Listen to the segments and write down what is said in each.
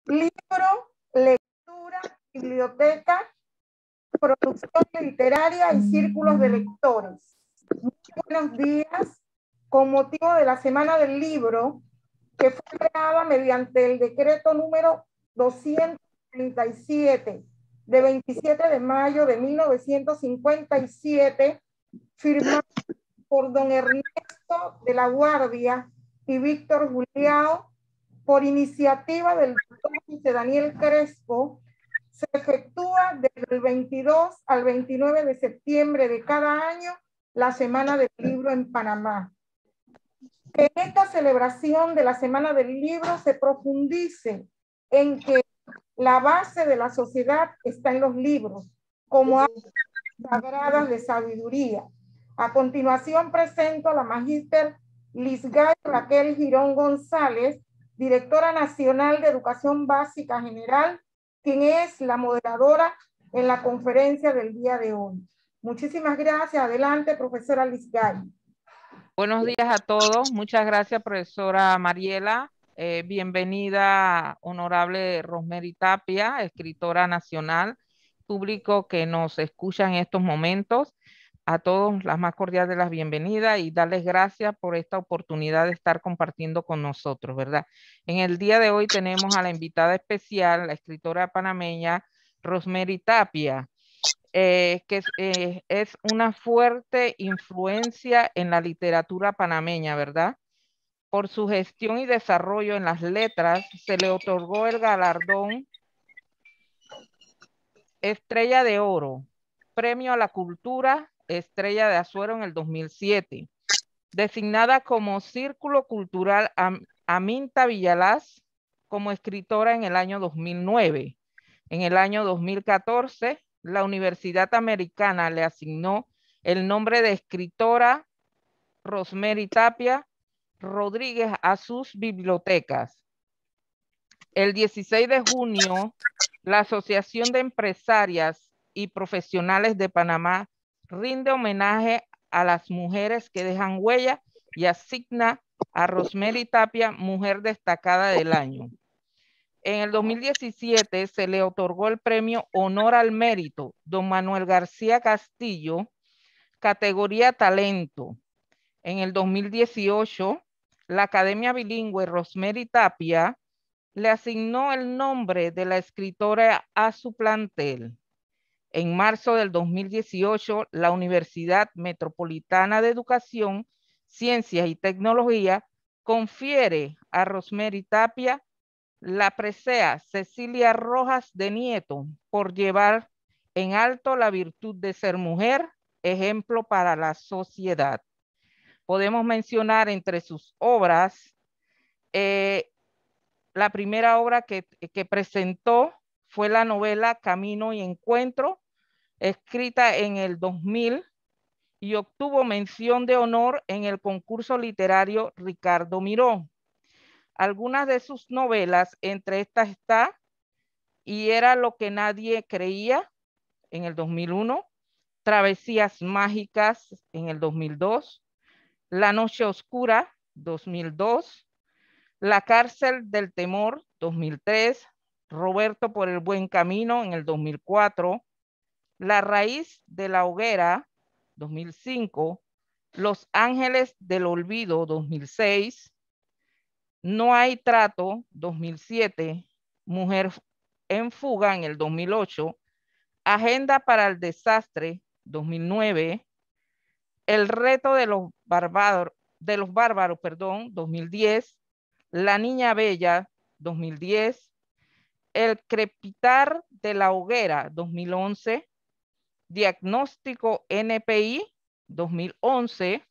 libro, lectura, biblioteca, producción literaria y círculos de lectores. Muy buenos días. Con motivo de la Semana del Libro, que fue creada mediante el decreto número 237 de 27 de mayo de 1957, firmado por don Ernesto de la Guardia y Víctor Juliao, por iniciativa del doctor José Daniel Crespo, se efectúa desde el 22 al 29 de septiembre de cada año la Semana del Libro en Panamá. Que en esta celebración de la Semana del Libro se profundice en que la base de la sociedad está en los libros, como áreas sagradas de sabiduría. A continuación presento a la magíster Lisgay Raquel Girón González, directora nacional de Educación Básica General, quien es la moderadora en la conferencia del día de hoy. Muchísimas gracias. Adelante, profesora Lisgay. Buenos días a todos. Muchas gracias, profesora Mariela. Bienvenida, honorable Rosemary Tapia, escritora nacional, público que nos escucha en estos momentos. A todos las más cordiales de las bienvenidas y darles gracias por esta oportunidad de estar compartiendo con nosotros, ¿verdad? En el día de hoy tenemos a la invitada especial, la escritora panameña Rosemary Tapia. Que es una fuerte influencia en la literatura panameña, ¿verdad? Por su gestión y desarrollo en las letras, se le otorgó el galardón Estrella de Oro, Premio a la Cultura Estrella de Azuero en el 2007, designada como Círculo Cultural Aminta Villalaz como escritora en el año 2009. En el año 2014, la Universidad Americana le asignó el nombre de escritora Rosemary Tapia Rodríguez a sus bibliotecas. El 16 de junio, la Asociación de Empresarias y Profesionales de Panamá rinde homenaje a las mujeres que dejan huella y asigna a Rosemary Tapia Mujer Destacada del Año. En el 2017 se le otorgó el premio Honor al Mérito, don Manuel García Castillo, categoría Talento. En el 2018, la Academia Bilingüe Rosemary Tapia le asignó el nombre de la escritora a su plantel. En marzo del 2018, la Universidad Metropolitana de Educación, Ciencias y Tecnología confiere a Rosemary Tapia la presea Cecilia Rojas de Nieto por llevar en alto la virtud de ser mujer, ejemplo para la sociedad. Podemos mencionar entre sus obras, la primera obra que presentó fue la novela Camino y Encuentro, escrita en el 2000 y obtuvo mención de honor en el concurso literario Ricardo Miró. Algunas de sus novelas, entre estas está Y era lo que nadie creía en el 2001, Travesías Mágicas en el 2002, La Noche Oscura 2002, La Cárcel del Temor 2003, Roberto por el Buen Camino en el 2004, La Raíz de la Hoguera 2005, Los Ángeles del Olvido 2006, No hay trato, 2007, Mujer en fuga en el 2008, Agenda para el desastre, 2009, El reto de los bárbaros, 2010, La niña bella, 2010, El crepitar de la hoguera, 2011, Diagnóstico NPI, 2011,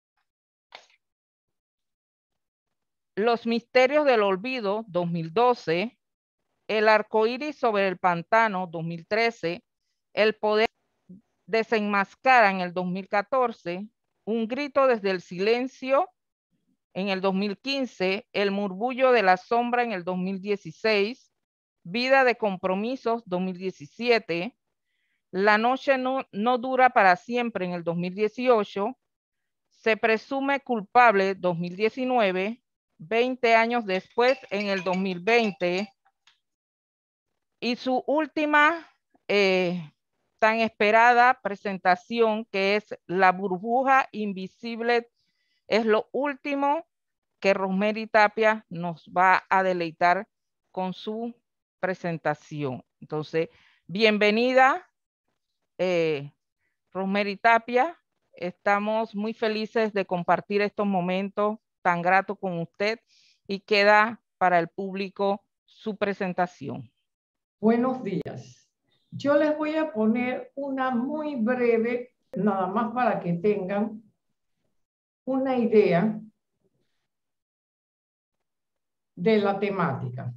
Los misterios del olvido, 2012, El arcoíris sobre el pantano, 2013, El poder desenmascara en el 2014, Un grito desde el silencio en el 2015, El murmullo de la sombra en el 2016, Vida de compromisos 2017, La noche no dura para siempre en el 2018, Se presume culpable 2019, 20 años después en el 2020, Y su última tan esperada presentación, que es La burbuja invisible, es lo último que Rosemary Tapia nos va a deleitar con su presentación. Entonces, bienvenida, Rosemary Tapia. Estamos muy felices de compartir estos momentos tan gratos con usted y queda para el público su presentación. Buenos días. Yo les voy a poner una muy breve, nada más para que tengan una idea de la temática.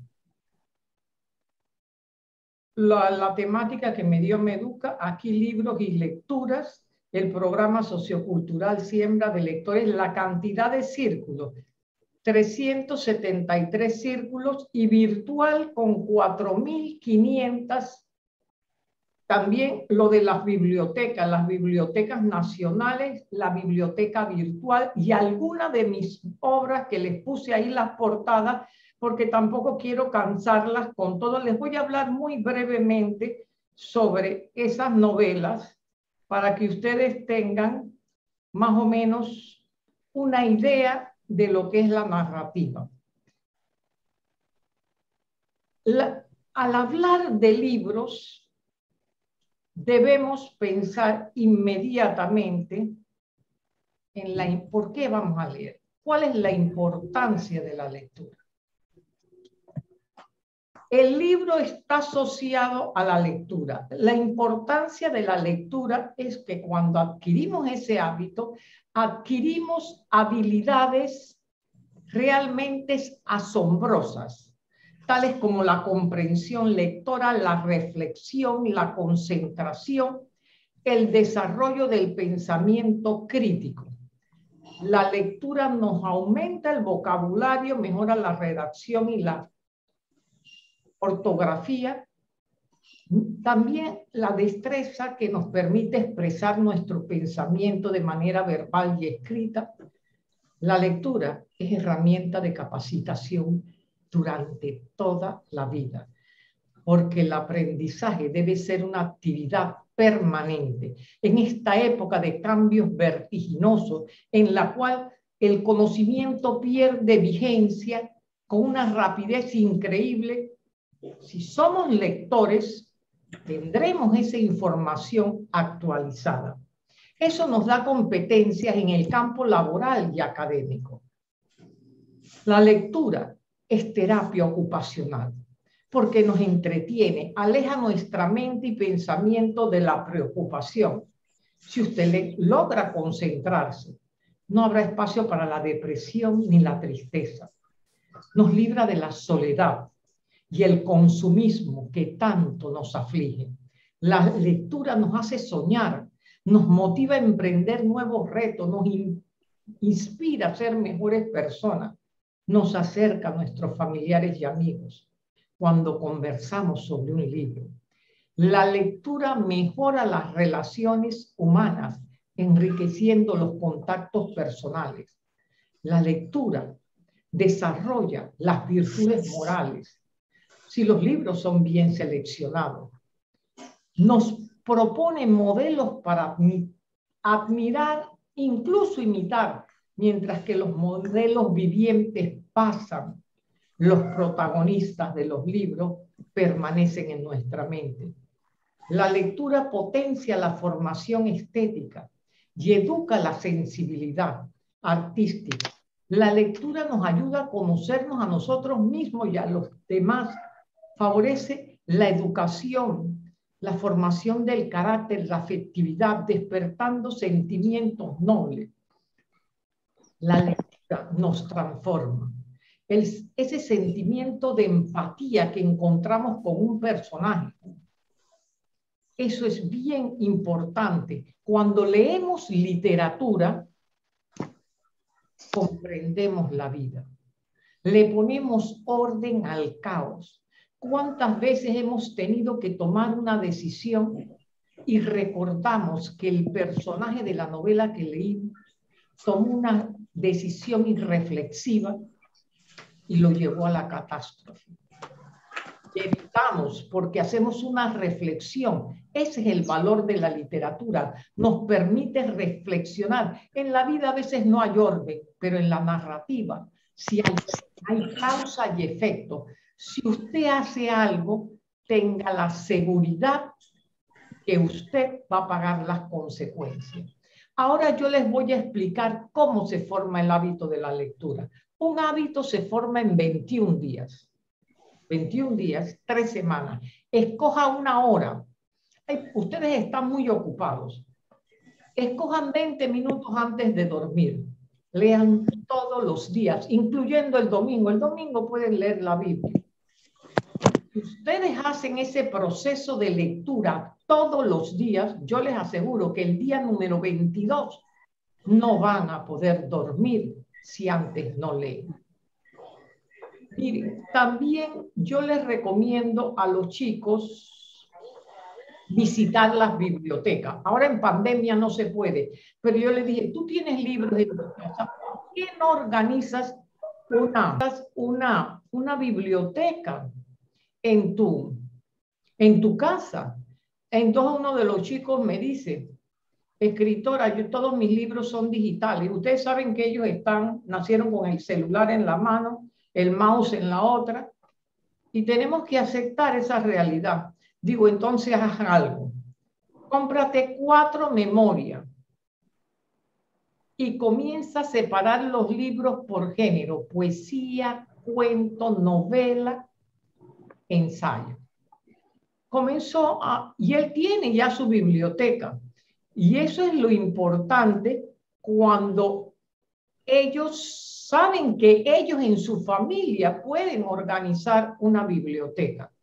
La temática que me dio Meduca, aquí libros y lecturas, el programa sociocultural Siembra de Lectores, la cantidad de círculos, 373 círculos y virtual con 4.500. También lo de las bibliotecas nacionales, la biblioteca virtual y algunas de mis obras que les puse ahí las portadas, porque tampoco quiero cansarlas con todo. Les voy a hablar muy brevemente sobre esas novelas para que ustedes tengan más o menos una idea de lo que es la narrativa. Al hablar de libros, debemos pensar inmediatamente en ¿por qué vamos a leer? ¿Cuál es la importancia de la lectura? El libro está asociado a la lectura. La importancia de la lectura es que cuando adquirimos ese hábito, adquirimos habilidades realmente asombrosas, tales como la comprensión lectora, la reflexión, la concentración, el desarrollo del pensamiento crítico. La lectura nos aumenta el vocabulario, mejora la redacción y la ortografía. También la destreza que nos permite expresar nuestro pensamiento de manera verbal y escrita. La lectura es herramienta de capacitación durante toda la vida, porque el aprendizaje debe ser una actividad permanente. En esta época de cambios vertiginosos, en la cual el conocimiento pierde vigencia con una rapidez increíble, si somos lectores, tendremos esa información actualizada. Eso nos da competencias en el campo laboral y académico. La lectura es terapia ocupacional porque nos entretiene, aleja nuestra mente y pensamiento de la preocupación. Si usted logra concentrarse, no habrá espacio para la depresión ni la tristeza. Nos libra de la soledad y el consumismo que tanto nos aflige. La lectura nos hace soñar, nos motiva a emprender nuevos retos, nos inspira a ser mejores personas, nos acerca a nuestros familiares y amigos cuando conversamos sobre un libro. La lectura mejora las relaciones humanas, enriqueciendo los contactos personales. La lectura desarrolla las virtudes morales, si los libros son bien seleccionados. Nos propone modelos para admirar, incluso imitar, mientras que los modelos vivientes pasan. Los protagonistas de los libros permanecen en nuestra mente. La lectura potencia la formación estética y educa la sensibilidad artística. La lectura nos ayuda a conocernos a nosotros mismos y a los demás. Favorece la educación, la formación del carácter, la afectividad, despertando sentimientos nobles. La lectura nos transforma. Ese sentimiento de empatía que encontramos con un personaje. Eso es bien importante. Cuando leemos literatura, comprendemos la vida. Le ponemos orden al caos. ¿Cuántas veces hemos tenido que tomar una decisión y recordamos que el personaje de la novela que leímos tomó una decisión irreflexiva y lo llevó a la catástrofe? meditamos, porque hacemos una reflexión. Ese es el valor de la literatura. Nos permite reflexionar. En la vida a veces no hay orden, pero en la narrativa sí hay causa y efecto. Si usted hace algo, tenga la seguridad que usted va a pagar las consecuencias. Ahora yo les voy a explicar cómo se forma el hábito de la lectura. Un hábito se forma en 21 días. 21 días, 3 semanas. Escoja una hora. Ustedes están muy ocupados. Escojan 20 minutos antes de dormir. Lean todos los días, incluyendo el domingo. El domingo pueden leer la Biblia. Si ustedes hacen ese proceso de lectura todos los días, yo les aseguro que el día número 22 no van a poder dormir si antes no leen. Miren, también yo les recomiendo a los chicos visitar las bibliotecas. Ahora en pandemia no se puede, pero yo les dije, tú tienes libros en tu casa, ¿por qué no organizas una biblioteca en tu casa? Entonces uno de los chicos me dice, escritora, todos mis libros son digitales. Ustedes saben que ellos nacieron con el celular en la mano, el mouse en la otra, y tenemos que aceptar esa realidad. Digo, entonces haz algo. Cómprate 4 memorias y comienza a separar los libros por género: poesía, cuento, novela, ensayo. Y él tiene ya su biblioteca. Y eso es lo importante cuando ellos saben que ellos en su familia pueden organizar una biblioteca.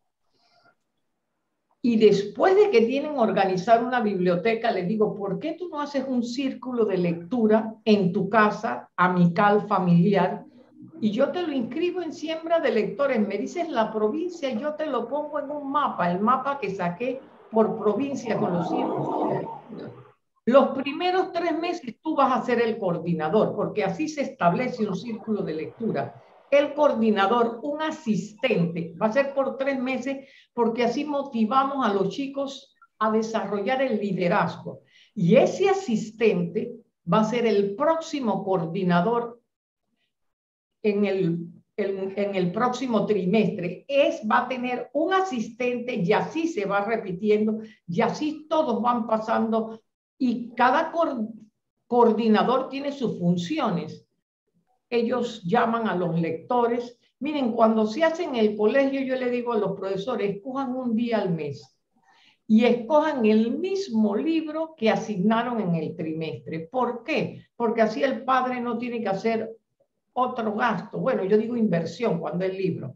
Y después de que tienen organizar una biblioteca, les digo, ¿por qué tú no haces un círculo de lectura en tu casa, amical, familiar? Y yo te lo inscribo en Siembra de Lectores. Me dices la provincia y yo te lo pongo en un mapa, el mapa que saqué por provincia con los hijos. Los primeros 3 meses tú vas a ser el coordinador, porque así se establece un círculo de lectura. El coordinador, un asistente, va a ser por 3 meses, porque así motivamos a los chicos a desarrollar el liderazgo. Y ese asistente va a ser el próximo coordinador en el próximo trimestre. Va a tener un asistente y así se va repitiendo y así todos van pasando. Y cada coordinador tiene sus funciones. Ellos llaman a los lectores. Miren, cuando se hace en el colegio, yo le digo a los profesores, escojan un día al mes y escojan el mismo libro que asignaron en el trimestre. ¿Por qué? Porque así el padre no tiene que hacer otro gasto. Bueno, yo digo inversión cuando es libro.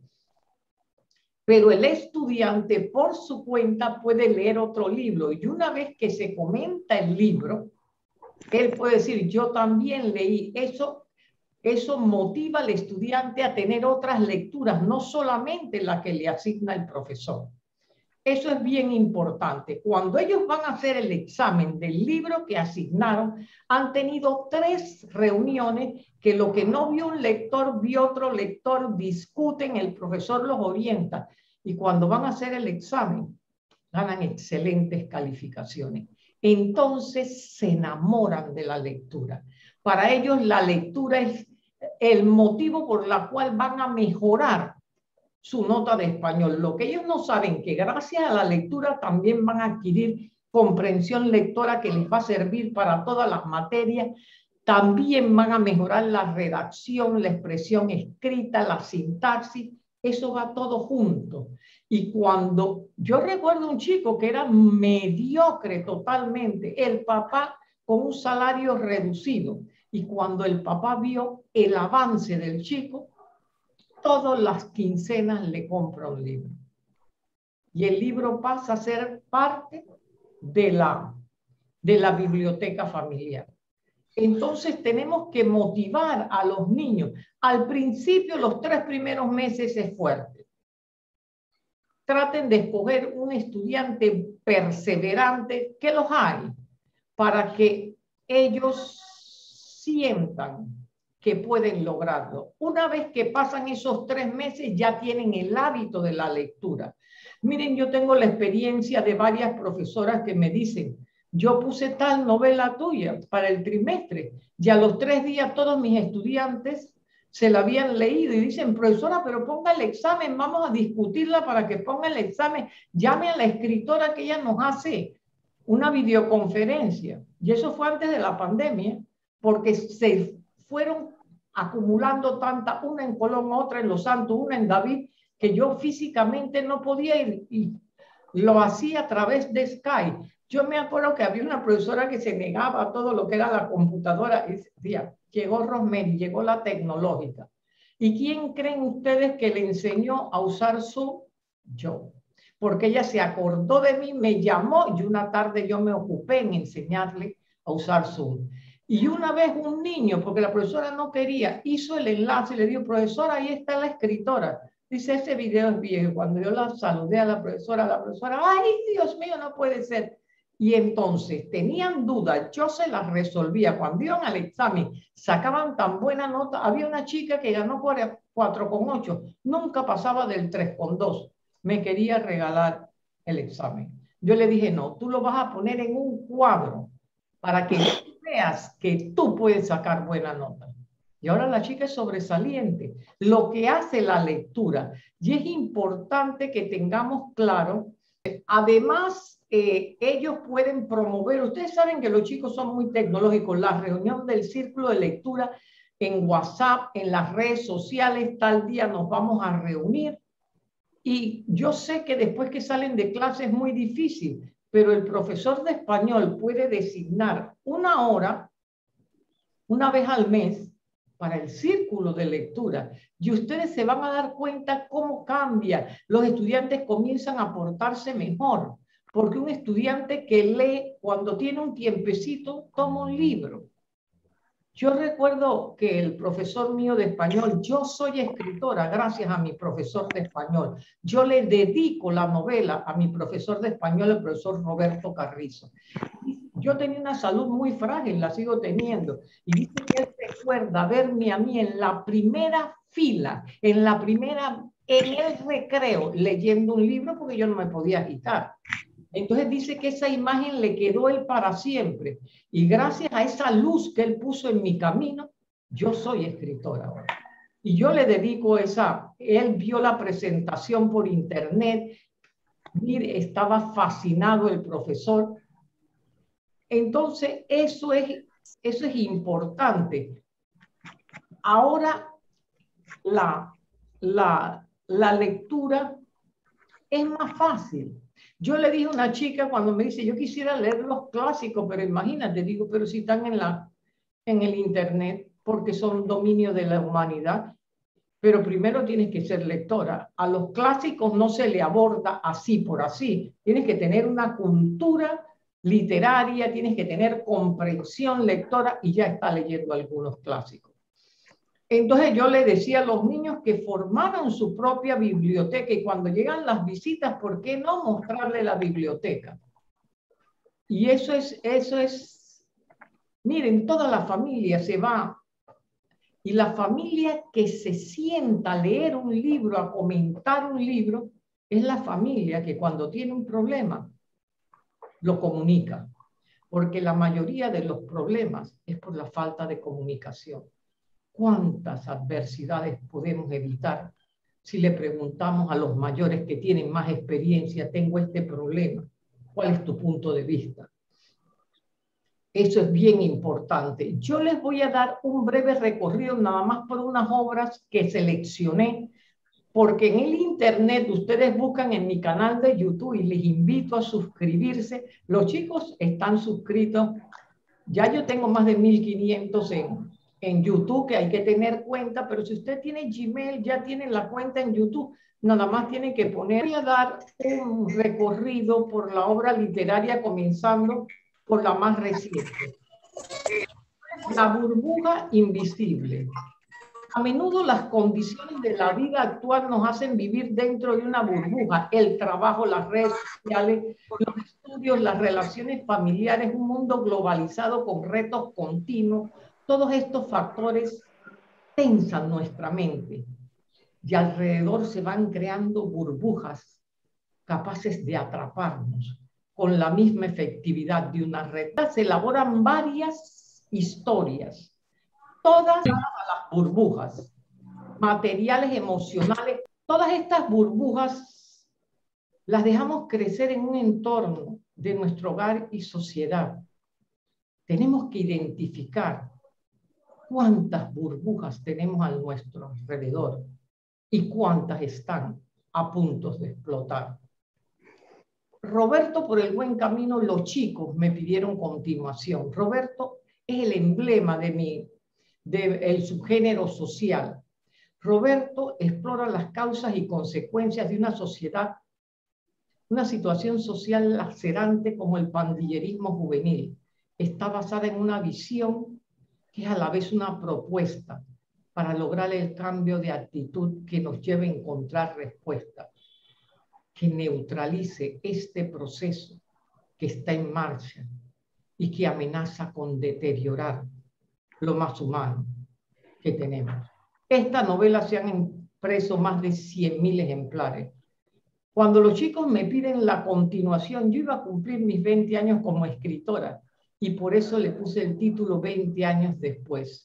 Pero el estudiante por su cuenta puede leer otro libro y una vez que se comenta el libro, él puede decir, yo también leí. Eso motiva al estudiante a tener otras lecturas, no solamente la que le asigna el profesor. Eso es bien importante. Cuando ellos van a hacer el examen del libro que asignaron, han tenido 3 reuniones que lo que no vio un lector, vio otro lector, discuten, el profesor los orienta. Y cuando van a hacer el examen, ganan excelentes calificaciones. Entonces se enamoran de la lectura. Para ellos la lectura es el motivo por el cual van a mejorar su nota de español. Lo que ellos no saben que gracias a la lectura también van a adquirir comprensión lectora que les va a servir para todas las materias. También van a mejorar la redacción, la expresión escrita, la sintaxis. Eso va todo junto. Y cuando yo recuerdo un chico que era mediocre totalmente, el papá con un salario reducido, y cuando el papá vio el avance del chico, todas las quincenas le compra un libro. Y el libro pasa a ser parte de la biblioteca familiar. Entonces tenemos que motivar a los niños. Al principio, los 3 primeros meses es fuerte. Traten de escoger un estudiante perseverante, que los hay, para que ellos sientan que pueden lograrlo. Una vez que pasan esos 3 meses, ya tienen el hábito de la lectura. Miren, yo tengo la experiencia de varias profesoras que me dicen, yo puse tal novela tuya para el trimestre y a los 3 días todos mis estudiantes se la habían leído y dicen, profesora, pero ponga el examen, vamos a discutirla para que ponga el examen, llame a la escritora que ella nos hace una videoconferencia. Y eso fue antes de la pandemia, porque se fueron acumulando tantas, una en Colón, otra en Los Santos, una en David, que yo físicamente no podía ir y lo hacía a través de Skype. Yo me acuerdo que había una profesora que se negaba a todo lo que era la computadora y decía, llegó Rosemary, llegó la tecnológica. ¿Y quién creen ustedes que le enseñó a usar Zoom? Yo. Porque ella se acordó de mí, me llamó y una tarde yo me ocupé en enseñarle a usar Zoom. Y una vez un niño, porque la profesora no quería, hizo el enlace y le dijo, profesora, ahí está la escritora. Dice, ese video es viejo. Cuando yo la saludé a la profesora, ay, Dios mío, no puede ser. Y entonces tenían dudas, yo se las resolvía. Cuando iban al examen, sacaban tan buena nota. Había una chica que ganó 4,8, nunca pasaba del 3,2. Me quería regalar el examen. Yo le dije, no, tú lo vas a poner en un cuadro para que veas que tú puedes sacar buena nota. Y ahora la chica es sobresaliente. Lo que hace la lectura. Y es importante que tengamos claro, además, ellos pueden promover, ustedes saben que los chicos son muy tecnológicos, la reunión del círculo de lectura en WhatsApp, en las redes sociales, tal día nos vamos a reunir. Y yo sé que después que salen de clase es muy difícil, pero el profesor de español puede designar una hora, una vez al mes, para el círculo de lectura. Y ustedes se van a dar cuenta cómo cambia. Los estudiantes comienzan a portarse mejor, porque un estudiante que lee cuando tiene un tiempecito, toma un libro. Yo recuerdo que el profesor mío de español, yo soy escritora gracias a mi profesor de español. Yo le dedico la novela a mi profesor de español, el profesor Roberto Carrizo. Yo tenía una salud muy frágil, la sigo teniendo. Y dice que él recuerda verme a mí en la primera fila, en el recreo, leyendo un libro porque yo no me podía agitar. Entonces dice que esa imagen le quedó él para siempre. Y gracias a esa luz que él puso en mi camino, yo soy escritora ahora. Y yo le dedico él vio la presentación por internet, mire, estaba fascinado el profesor. Entonces, eso es importante. Ahora, la lectura es más fácil. Yo le dije a una chica cuando me dice, yo quisiera leer los clásicos, pero imagínate, digo, pero si están en el internet, porque son dominio de la humanidad. Pero primero tienes que ser lectora. A los clásicos no se le aborda así por así. Tienes que tener una cultura literaria, tienes que tener comprensión lectora y ya está leyendo algunos clásicos. Entonces yo le decía a los niños que formaran su propia biblioteca y cuando llegan las visitas, ¿por qué no mostrarle la biblioteca? Y eso es, miren, toda la familia se va. Y la familia que se sienta a leer un libro, a comentar un libro, es la familia que cuando tiene un problema lo comunica. Porque la mayoría de los problemas es por la falta de comunicación. ¿Cuántas adversidades podemos evitar si le preguntamos a los mayores que tienen más experiencia, tengo este problema, ¿cuál es tu punto de vista? Eso es bien importante. Yo les voy a dar un breve recorrido nada más por unas obras que seleccioné, porque en el internet ustedes buscan en mi canal de YouTube y les invito a suscribirse. Los chicos están suscritos. Ya yo tengo más de 1500 en YouTube, que hay que tener cuenta, pero si usted tiene Gmail, ya tiene la cuenta en YouTube, nada más tiene que poner. Voy a dar un recorrido por la obra literaria, comenzando por la más reciente. La burbuja invisible. A menudo las condiciones de la vida actual nos hacen vivir dentro de una burbuja. El trabajo, las redes sociales, los estudios, las relaciones familiares, un mundo globalizado con retos continuos. Todos estos factores tensan nuestra mente y alrededor se van creando burbujas capaces de atraparnos con la misma efectividad de una red. Se elaboran varias historias, todas a las burbujas, materiales, emocionales. Todas estas burbujas las dejamos crecer en un entorno de nuestro hogar y sociedad. Tenemos que identificar cuántas burbujas tenemos a nuestro alrededor y cuántas están a punto de explotar. Roberto, por el buen camino, los chicos me pidieron continuación. Roberto es el emblema del subgénero social. Roberto explora las causas y consecuencias de una sociedad, una situación social lacerante como el pandillerismo juvenil. Está basada en una visión que es a la vez una propuesta para lograr el cambio de actitud que nos lleve a encontrar respuestas, que neutralice este proceso que está en marcha y que amenaza con deteriorar lo más humano que tenemos. Esta novela se han impreso más de 100.000 ejemplares. Cuando los chicos me piden la continuación, yo iba a cumplir mis 20 años como escritora y por eso le puse el título 20 años después.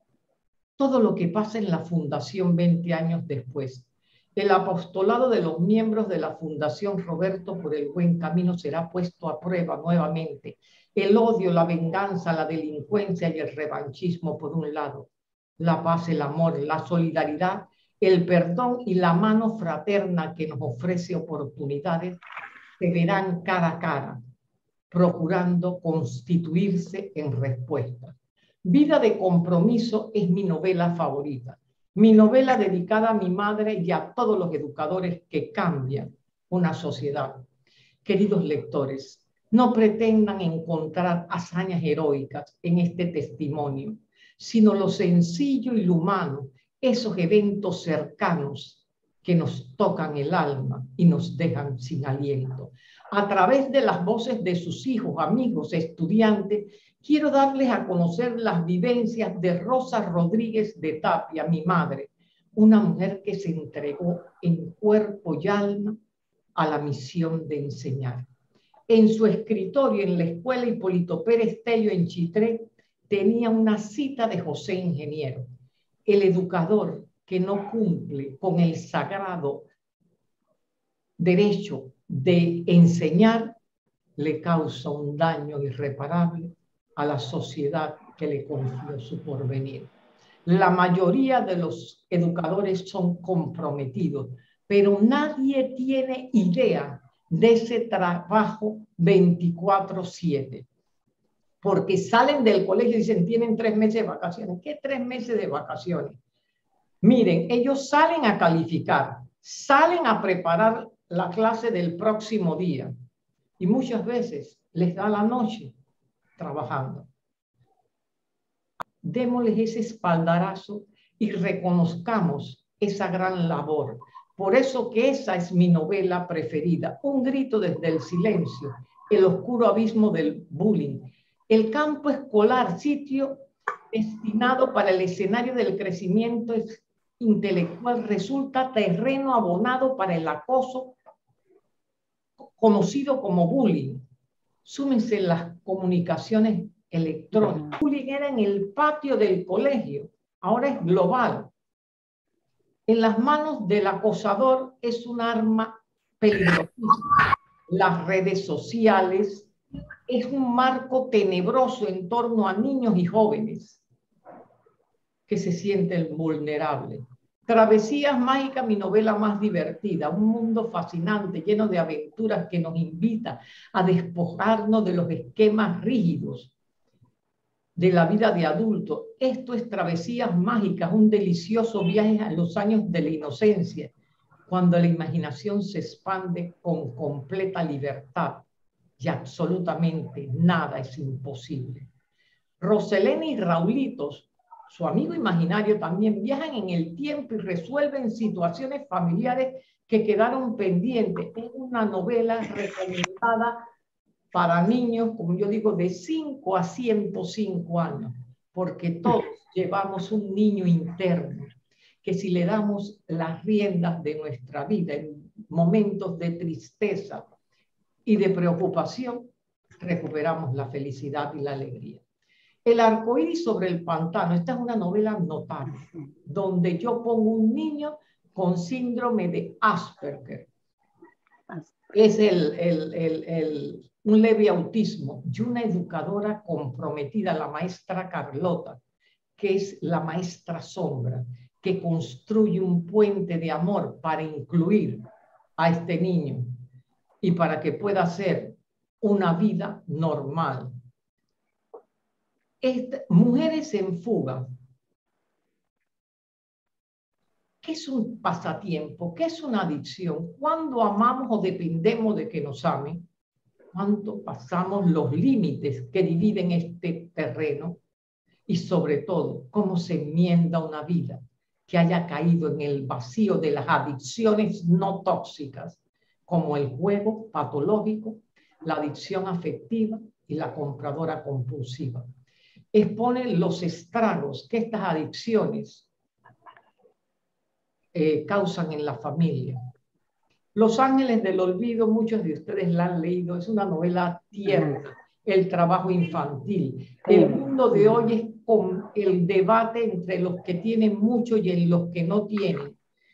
Todo lo que pasa en la Fundación 20 años después. El apostolado de los miembros de la Fundación Roberto por el Buen Camino será puesto a prueba nuevamente. El odio, la venganza, la delincuencia y el revanchismo por un lado. La paz, el amor, la solidaridad, el perdón y la mano fraterna que nos ofrece oportunidades se verán cara a cara, procurando constituirse en respuesta. Vida de compromiso es mi novela favorita. Mi novela dedicada a mi madre y a todos los educadores que cambian una sociedad. Queridos lectores, no pretendan encontrar hazañas heroicas en este testimonio, sino lo sencillo y lo humano, esos eventos cercanos que nos tocan el alma y nos dejan sin aliento. A través de las voces de sus hijos, amigos, estudiantes, quiero darles a conocer las vivencias de Rosa Rodríguez de Tapia, mi madre, una mujer que se entregó en cuerpo y alma a la misión de enseñar. En su escritorio en la Escuela Hipólito Pérez Tello en Chitré tenía una cita de José Ingeniero. El educador que no cumple con el sagrado derecho de enseñar le causa un daño irreparable a la sociedad que le confió su porvenir. La mayoría de los educadores son comprometidos, pero nadie tiene idea de ese trabajo 24/7. Porque salen del colegio y dicen, tienen 3 meses de vacaciones. ¿Qué 3 meses de vacaciones? Miren, ellos salen a calificar, salen a preparar la clase del próximo día y muchas veces les da la noche trabajando. Démosles ese espaldarazo y reconozcamos esa gran labor. Por eso que esa es mi novela preferida. Un grito desde el silencio, el oscuro abismo del bullying. El campo escolar, sitio destinado para el escenario del crecimiento intelectual, resulta terreno abonado para el acoso conocido como bullying. Súmense las comunicaciones electrónicas. Bullying era en el patio del colegio, ahora es global. En las manos del acosador es un arma peligrosísima. Las redes sociales es un marco tenebroso en torno a niños y jóvenes que se sienten vulnerables. Travesías Mágicas, mi novela más divertida, un mundo fascinante, lleno de aventuras que nos invita a despojarnos de los esquemas rígidos de la vida de adulto. Esto es Travesías Mágicas, un delicioso viaje a los años de la inocencia, cuando la imaginación se expande con completa libertad y absolutamente nada es imposible. Roselena y Raulitos, su amigo imaginario, también viajan en el tiempo y resuelven situaciones familiares que quedaron pendientes. Es una novela recomendada para niños, como yo digo, de 5 a 105 años, porque todos llevamos un niño interno que si le damos las riendas de nuestra vida en momentos de tristeza y de preocupación, recuperamos la felicidad y la alegría. El arcoíris sobre el pantano, esta es una novela notable, donde yo pongo un niño con síndrome de Asperger. Es un leve autismo y una educadora comprometida, la maestra Carlota, que es la maestra sombra, que construye un puente de amor para incluir a este niño y para que pueda hacer una vida normal. Mujeres en fuga. ¿Qué es un pasatiempo? ¿Qué es una adicción? ¿Cuándo amamos o dependemos de que nos amen? ¿Cuánto pasamos los límites que dividen este terreno? Y sobre todo, ¿cómo se enmienda una vida que haya caído en el vacío de las adicciones no tóxicas, como el juego patológico, la adicción afectiva y la compradora compulsiva? Expone los estragos que estas adicciones causan en la familia. Los Ángeles del Olvido, muchos de ustedes la han leído, es una novela tierna. El trabajo infantil. El mundo de hoy es con el debate entre los que tienen mucho y en los que no tienen.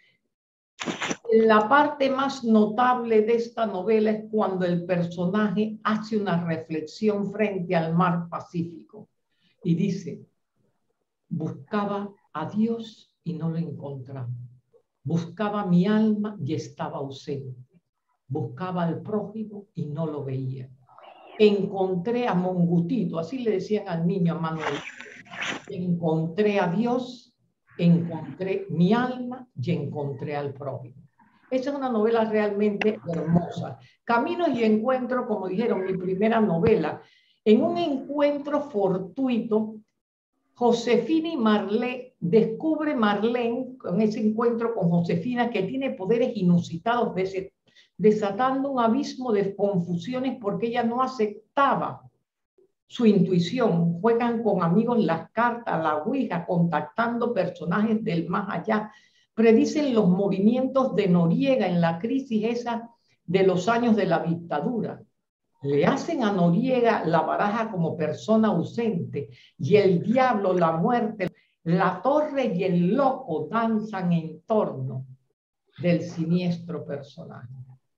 La parte más notable de esta novela es cuando el personaje hace una reflexión frente al mar Pacífico y dice: buscaba a Dios y no lo encontraba. Buscaba mi alma y estaba ausente. Buscaba al prójimo y no lo veía. Encontré a Mongutito, así le decían al niño, a Manuel. Encontré a Dios, encontré mi alma y encontré al prójimo. Esa es una novela realmente hermosa. Caminos y Encuentros, como dijeron, mi primera novela. En un encuentro fortuito, Josefina y Marlene, descubre Marlene, con ese encuentro con Josefina, que tiene poderes inusitados, desatando un abismo de confusiones porque ella no aceptaba su intuición. Juegan con amigos las cartas, la ouija, contactando personajes del más allá. Predicen los movimientos de Noriega en la crisis esa de los años de la dictadura. Le hacen a Noriega la baraja como persona ausente y el diablo, la muerte, la torre y el loco danzan en torno del siniestro personaje.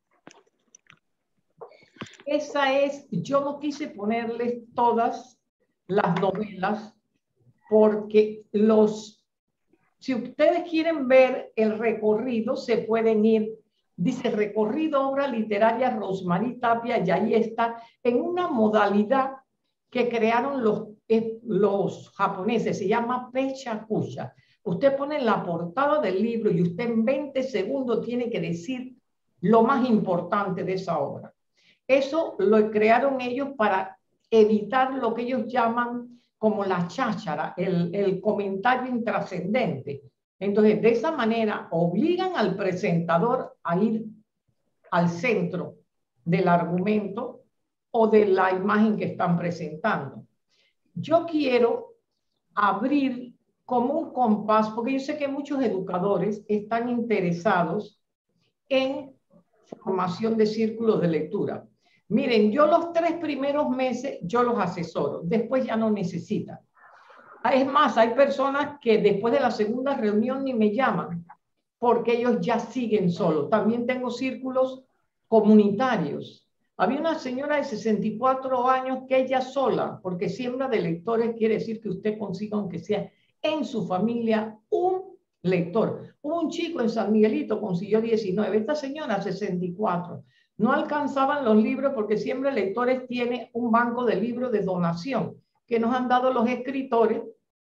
Esa es, yo no quise ponerles todas las novelas porque si ustedes quieren ver el recorrido, se pueden ir. Dice recorrido obra literaria Rosmarie Tapia y ahí está en una modalidad que crearon los japoneses, se llama Pechakusha. Usted pone la portada del libro y usted en 20 segundos tiene que decir lo más importante de esa obra. Eso lo crearon ellos para evitar lo que ellos llaman como la cháchara, el comentario intrascendente. Entonces, de esa manera, obligan al presentador a ir al centro del argumento o de la imagen que están presentando. Yo quiero abrir como un compás, porque yo sé que muchos educadores están interesados en formación de círculos de lectura. Miren, yo los 3 primeros meses, yo los asesoro, después ya no necesitan. Es más, hay personas que después de la segunda reunión ni me llaman, porque ellos ya siguen solos. También tengo círculos comunitarios. Había una señora de 64 años que ella sola, porque siembra de lectores quiere decir que usted consiga, aunque sea en su familia, un lector. Un chico en San Miguelito consiguió 19, esta señora 64. No alcanzaban los libros porque Siembra Lectores tiene un banco de libros de donación que nos han dado los escritores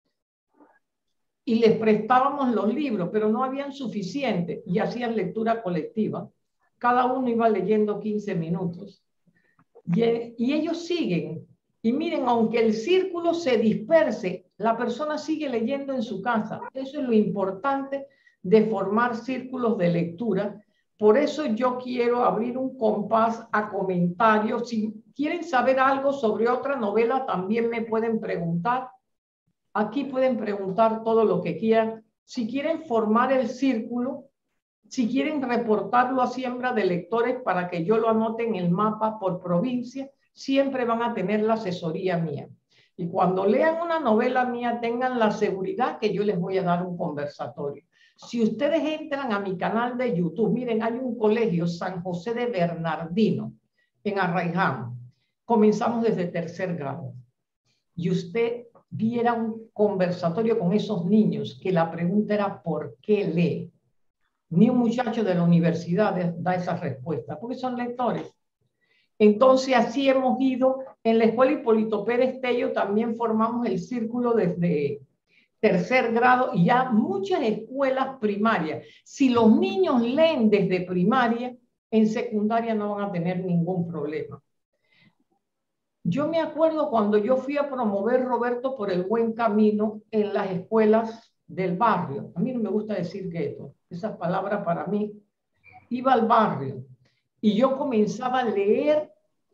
y les prestábamos los libros, pero no habían suficiente y hacían lectura colectiva. Cada uno iba leyendo 15 minutos. Y ellos siguen. Y miren, aunque el círculo se disperse, la persona sigue leyendo en su casa. Eso es lo importante de formar círculos de lectura. Por eso yo quiero abrir un compás a comentarios. Si quieren saber algo sobre otra novela, también me pueden preguntar. Aquí pueden preguntar todo lo que quieran si quieren formar el círculo, si quieren reportarlo a Siembra de Lectores para que yo lo anote en el mapa por provincia, siempre van a tener la asesoría mía. Y cuando lean una novela mía, tengan la seguridad que yo les voy a dar un conversatorio. Si ustedes entran a mi canal de YouTube, miren, hay un colegio, San José de Bernardino, en Arraiján. Comenzamos desde 3er grado. Y usted viera un conversatorio con esos niños, que la pregunta era ¿por qué lee? Ni un muchacho de la universidad da esa respuesta, porque son lectores. Entonces así hemos ido. En la escuela Hipólito Pérez Tello también formamos el círculo desde 3er grado y ya muchas escuelas primarias. Si los niños leen desde primaria, en secundaria no van a tener ningún problema. Yo me acuerdo cuando yo fui a promover Roberto por el buen camino en las escuelas del barrio. A mí no me gusta decir gueto, esa palabra para mí. Iba al barrio y yo comenzaba a leer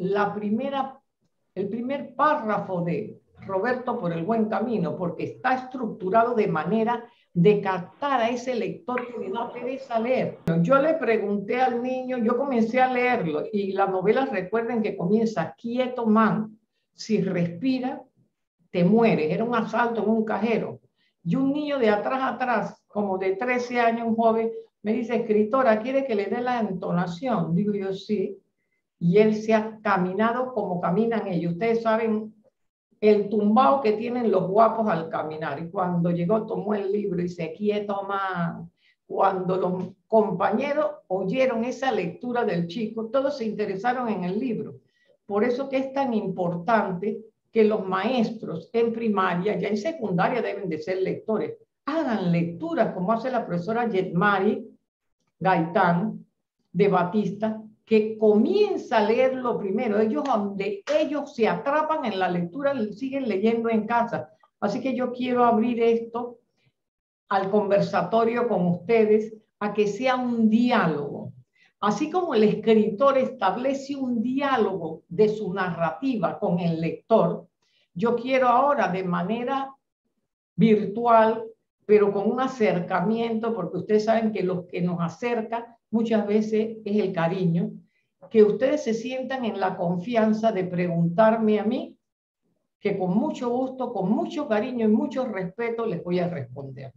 el primer párrafo de Roberto por el buen camino, porque está estructurado de manera de captar a ese lector que le da pereza leer. Yo le pregunté al niño, yo comencé a leerlo y la novela, recuerden que comienza: quieto man, si respira te mueres. Era un asalto en un cajero y un niño de atrás, como de 13 años, un joven, me dice: escritora, ¿quiere que le dé la entonación? Digo yo, sí. Y él se ha caminado como caminan ellos. Ustedes saben el tumbao que tienen los guapos al caminar. Y cuando llegó, tomó el libro y dice: quieto man. Cuando los compañeros oyeron esa lectura del chico, todos se interesaron en el libro. Por eso que es tan importante que los maestros en primaria, ya en secundaria deben de ser lectores, hagan lecturas como hace la profesora Yetmari Gaitán de Batista, que comienza a leerlo primero. Donde ellos se atrapan en la lectura, siguen leyendo en casa. Así que yo quiero abrir esto al conversatorio con ustedes, a que sea un diálogo. Así como el escritor establece un diálogo de su narrativa con el lector, yo quiero ahora de manera virtual, pero con un acercamiento, porque ustedes saben que lo que nos acerca muchas veces es el cariño, que ustedes se sientan en la confianza de preguntarme a mí, que con mucho gusto, con mucho cariño y mucho respeto les voy a responder.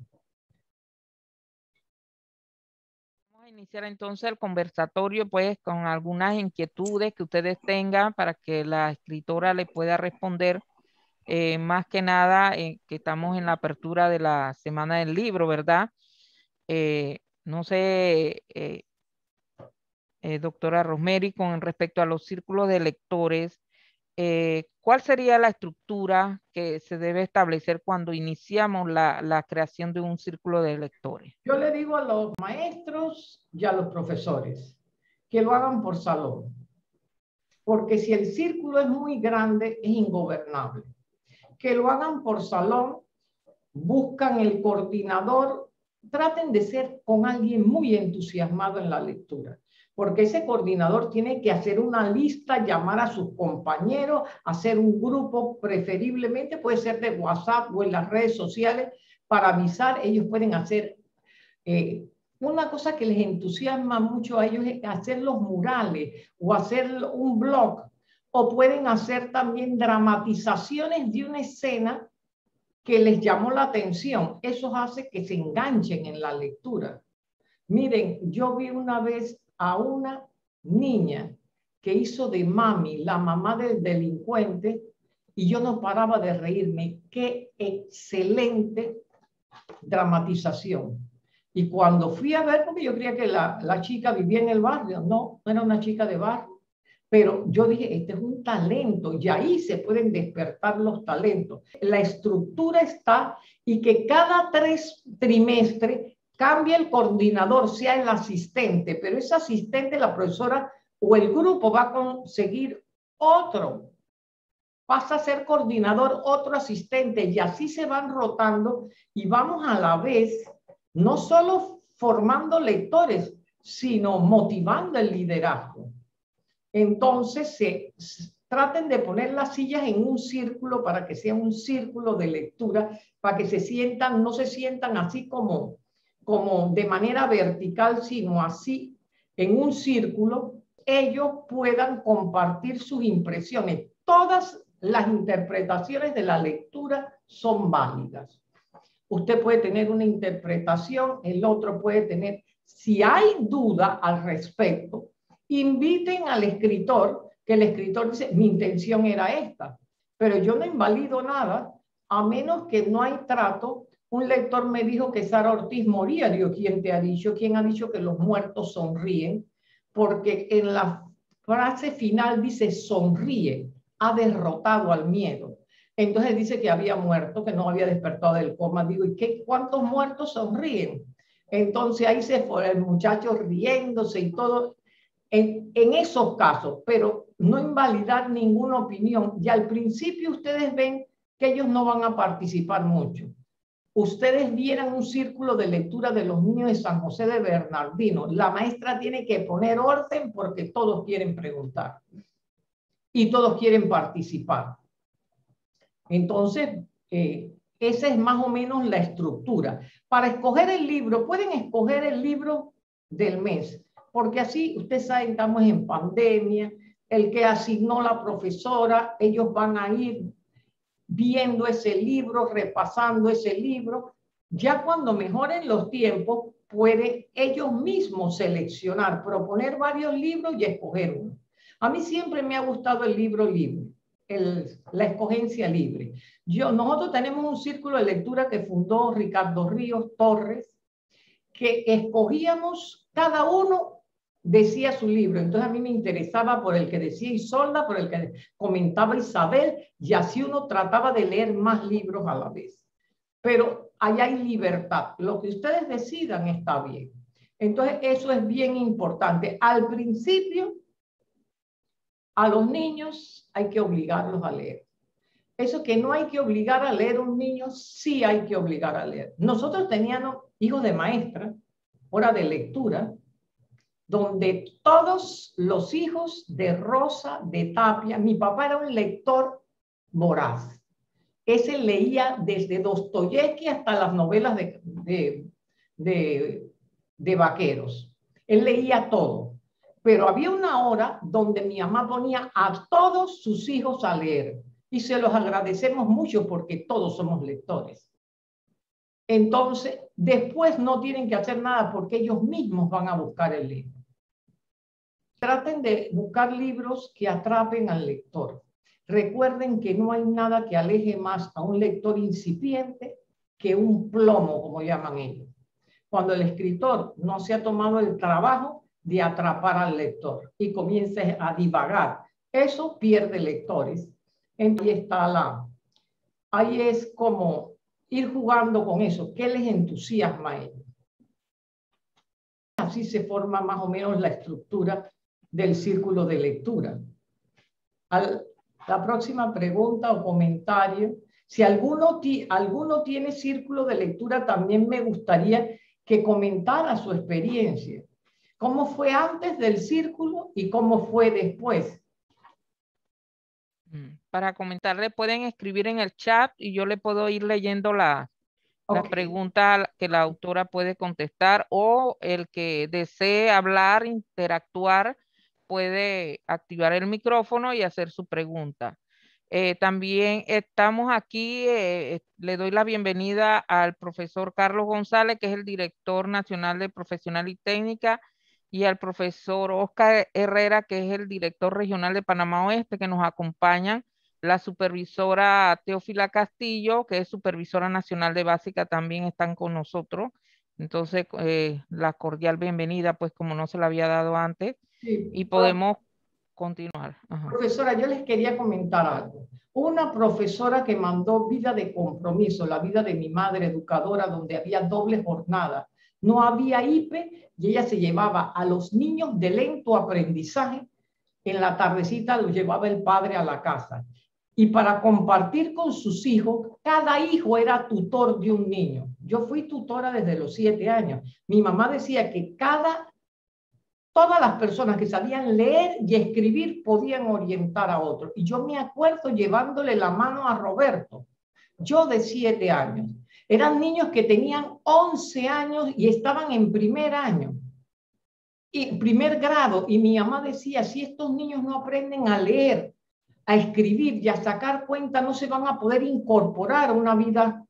Vamos a iniciar entonces el conversatorio pues con algunas inquietudes que ustedes tengan para que la escritora le pueda responder. Más que nada que estamos en la apertura de la Semana del Libro, ¿verdad? No sé, doctora Rosemary, con respecto a los círculos de lectores, ¿cuál sería la estructura que se debe establecer cuando iniciamos la creación de un círculo de lectores? Yo le digo a los maestros y a los profesores que lo hagan por salón, porque si el círculo es muy grande, es ingobernable. Que lo hagan por salón, buscan el coordinador, traten de ser con alguien muy entusiasmado en la lectura, porque ese coordinador tiene que hacer una lista, llamar a sus compañeros, hacer un grupo, preferiblemente puede ser de WhatsApp o en las redes sociales, para avisar. Ellos pueden hacer, una cosa que les entusiasma mucho a ellos es hacer los murales o hacer un blog, o pueden hacer también dramatizaciones de una escena que les llamó la atención. Eso hace que se enganchen en la lectura. Miren, yo vi una vez a una niña que hizo de mami, la mamá del delincuente, y yo no paraba de reírme. ¡Qué excelente dramatización! Y cuando fui a ver, porque yo creía que la chica vivía en el barrio, no era una chica de barrio. Pero yo dije, este es un talento, y ahí se pueden despertar los talentos. La estructura está, y que cada 3 trimestres cambie el coordinador, sea el asistente, pero ese asistente, la profesora o el grupo va a conseguir otro. Pasa a ser coordinador otro asistente, y así se van rotando, y vamos a la vez, no solo formando lectores, sino motivando el liderazgo. Entonces se traten de poner las sillas en un círculo para que sea un círculo de lectura, para que se sientan, no se sientan así como de manera vertical, sino así en un círculo, ellos puedan compartir sus impresiones. Todas las interpretaciones de la lectura son válidas. Usted puede tener una interpretación, el otro puede tener. Si hay duda al respecto, inviten al escritor, que el escritor dice, mi intención era esta, pero yo no invalido nada, a menos que no hay trato. Un lector me dijo que Sara Ortiz moría. Digo, ¿quién te ha dicho? ¿Quién ha dicho que los muertos sonríen? Porque en la frase final dice sonríe, ha derrotado al miedo. Entonces dice que había muerto, que no había despertado del coma. Digo, ¿y cuántos muertos sonríen? Entonces ahí se fue el muchacho riéndose y todo. En esos casos, pero no invalidar ninguna opinión. Y al principio ustedes ven que ellos no van a participar mucho. Ustedes vieran un círculo de lectura de los niños de San José de Bernardino. La maestra tiene que poner orden porque todos quieren preguntar y todos quieren participar. Entonces, esa es más o menos la estructura. Para escoger el libro, pueden escoger el libro del mes, porque así, ustedes saben, estamos en pandemia, el que asignó la profesora, ellos van a ir viendo ese libro, repasando ese libro. Ya cuando mejoren los tiempos, pueden ellos mismos seleccionar, proponer varios libros y escoger uno. A mí siempre me ha gustado el libro libre, la escogencia libre. Nosotros tenemos un círculo de lectura que fundó Ricardo Ríos Torres, que escogíamos, cada uno decía su libro. Entonces a mí me interesaba por el que decía Isolda, por el que comentaba Isabel, y así uno trataba de leer más libros a la vez. Pero allá hay libertad. Lo que ustedes decidan está bien. Entonces eso es bien importante. Al principio, a los niños hay que obligarlos a leer. Eso que no hay que obligar a leer a un niño, sí hay que obligar a leer. Nosotros teníamos hijos de maestra, hora de lectura, donde todos los hijos de Rosa, de Tapia, mi papá era un lector voraz. Ese leía desde Dostoyevsky hasta las novelas de vaqueros. Él leía todo. Pero había una hora donde mi mamá ponía a todos sus hijos a leer. Y se los agradecemos mucho porque todos somos lectores. Entonces, después no tienen que hacer nada porque ellos mismos van a buscar el libro. Traten de buscar libros que atrapen al lector. Recuerden que no hay nada que aleje más a un lector incipiente que un plomo, como llaman ellos. Cuando el escritor no se ha tomado el trabajo de atrapar al lector y comienza a divagar, eso pierde lectores. Entonces ahí es como ir jugando con eso. ¿Qué les entusiasma a ellos? Así se forma más o menos la estructura del círculo de lectura. La próxima pregunta o comentario. Si alguno tiene círculo de lectura, también me gustaría que comentara su experiencia. ¿Cómo fue antes del círculo y cómo fue después? Para comentarle, pueden escribir en el chat y yo le puedo ir leyendo la pregunta que la autora puede contestar, o el que desee hablar, interactuar, puede activar el micrófono y hacer su pregunta. También estamos aquí, le doy la bienvenida al profesor Carlos González, que es el director nacional de Profesional y Técnica, y al profesor Oscar Herrera, que es el director regional de Panamá Oeste, que nos acompañan. La supervisora Teófila Castillo, que es supervisora nacional de básica, también están con nosotros. Entonces, la cordial bienvenida, pues como no se la había dado antes, sí. Y podemos continuar. Ajá. Profesora, yo les quería comentar algo. Una profesora que mandó Vida de Compromiso, la vida de mi madre educadora, donde había doble jornada. No había IPE y ella se llevaba a los niños de lento aprendizaje. En la tardecita los llevaba el padre a la casa. Y para compartir con sus hijos, cada hijo era tutor de un niño. Yo fui tutora desde los 7 años. Mi mamá decía que cada todas las personas que sabían leer y escribir podían orientar a otros. Y yo me acuerdo llevándole la mano a Roberto, yo de 7 años. Eran niños que tenían 11 años y estaban en primer año, y primer grado. Y mi mamá decía, si estos niños no aprenden a leer, a escribir y a sacar cuenta, no se van a poder incorporar a una vida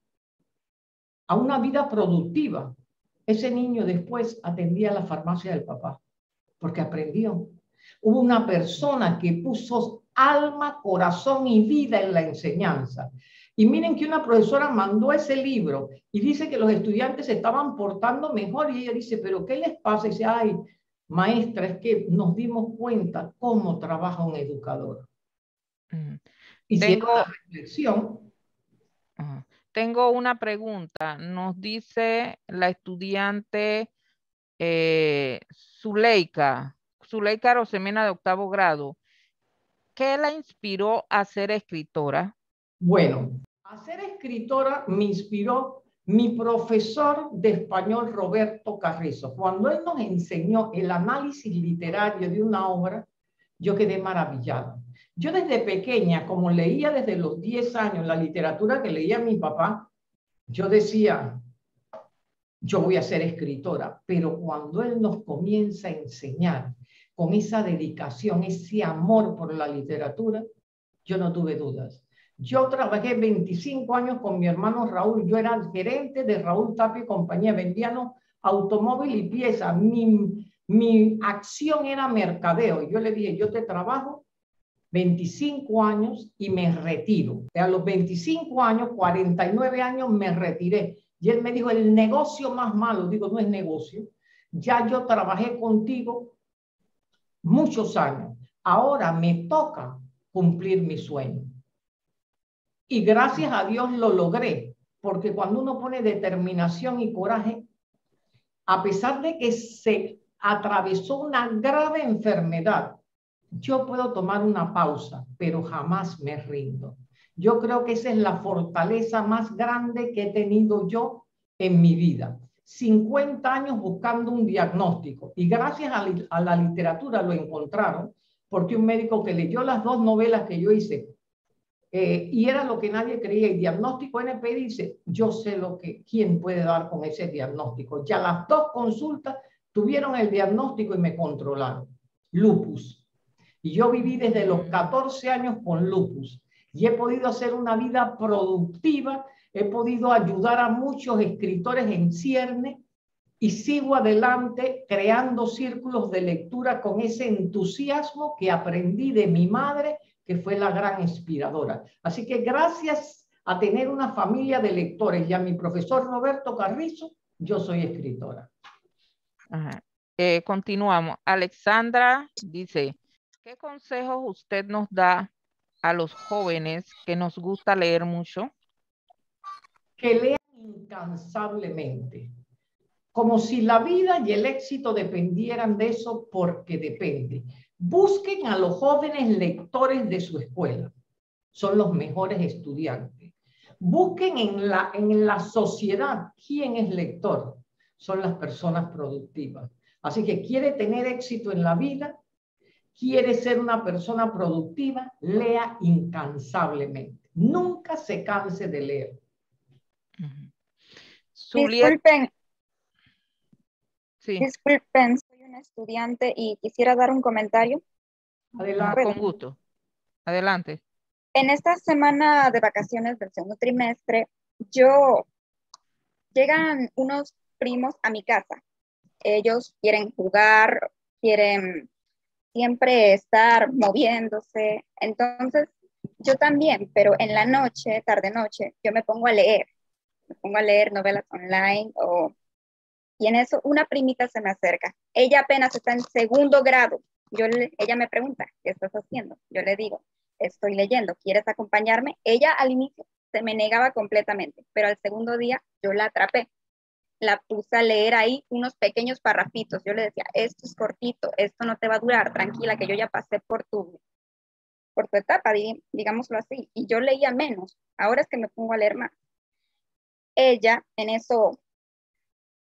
productiva. Ese niño después atendía a la farmacia del papá, porque aprendió. Hubo una persona que puso alma, corazón y vida en la enseñanza. Y miren que una profesora mandó ese libro y dice que los estudiantes se estaban portando mejor, y ella dice, ¿pero qué les pasa? Y dice, ay, maestra, es que nos dimos cuenta cómo trabaja un educador. Hicieron la reflexión. Tengo una pregunta. Nos dice la estudiante Zuleika Rosemena, de 8º grado. ¿Qué la inspiró a ser escritora? Bueno, a ser escritora me inspiró mi profesor de español, Roberto Carrizo. Cuando él nos enseñó el análisis literario de una obra, yo quedé maravillada. Yo desde pequeña, como leía desde los 10 años la literatura que leía mi papá, yo decía, yo voy a ser escritora. Pero cuando él nos comienza a enseñar con esa dedicación, ese amor por la literatura, yo no tuve dudas. Yo trabajé 25 años con mi hermano Raúl. Yo era el gerente de Raúl Tapia y compañía. Vendíamos automóvil y piezas. Mi acción era mercadeo. Y yo le dije, yo te trabajo 25 años y me retiro. A los 25 años, 49 años, me retiré. Y él me dijo, el negocio más malo. Digo, no es negocio. Ya yo trabajé contigo muchos años. Ahora me toca cumplir mi sueño. Y gracias a Dios lo logré, porque cuando uno pone determinación y coraje, a pesar de que se atravesó una grave enfermedad, yo puedo tomar una pausa, pero jamás me rindo. Yo creo que esa es la fortaleza más grande que he tenido yo en mi vida. 50 años buscando un diagnóstico, y gracias a la literatura lo encontraron, porque un médico que leyó las 2 novelas que yo hice, y era lo que nadie creía, y diagnóstico NP dice, yo sé quién puede dar con ese diagnóstico. Ya las 2 consultas tuvieron el diagnóstico y me controlaron. Lupus. Y yo viví desde los 14 años con lupus, y he podido hacer una vida productiva, he podido ayudar a muchos escritores en cierne, y sigo adelante creando círculos de lectura con ese entusiasmo que aprendí de mi madre, que fue la gran inspiradora. Así que gracias a tener una familia de lectores y a mi profesor Roberto Carrizo, yo soy escritora. Continuamos. Alexandra dice, ¿qué consejos usted nos da a los jóvenes que nos gusta leer mucho? Que lean incansablemente, como si la vida y el éxito dependieran de eso, porque depende. Busquen a los jóvenes lectores de su escuela, son los mejores estudiantes. Busquen en la sociedad quién es lector, son las personas productivas. Así que quiere tener éxito en la vida, quiere ser una persona productiva, lea incansablemente. Nunca se canse de leer. Disculpen. Sí. Disculpen, soy una estudiante y quisiera dar un comentario. Adelante. Con gusto. Adelante. En esta semana de vacaciones del segundo trimestre, llegan unos primos a mi casa. Ellos quieren jugar, quieren siempre estar moviéndose. Entonces, yo también, pero en la noche, tarde noche, yo me pongo a leer. Me pongo a leer novelas online y en eso una primita se me acerca. Ella apenas está en 2º grado. Ella me pregunta, ¿qué estás haciendo? Yo le digo, estoy leyendo, ¿quieres acompañarme? Ella al inicio se me negaba completamente, pero al segundo día yo la atrapé. La puse a leer ahí unos pequeños parrafitos. Yo le decía, esto es cortito, esto no te va a durar, tranquila, que yo ya pasé por tu etapa, digámoslo así. Y yo leía menos, ahora es que me pongo a leer más. Ella en eso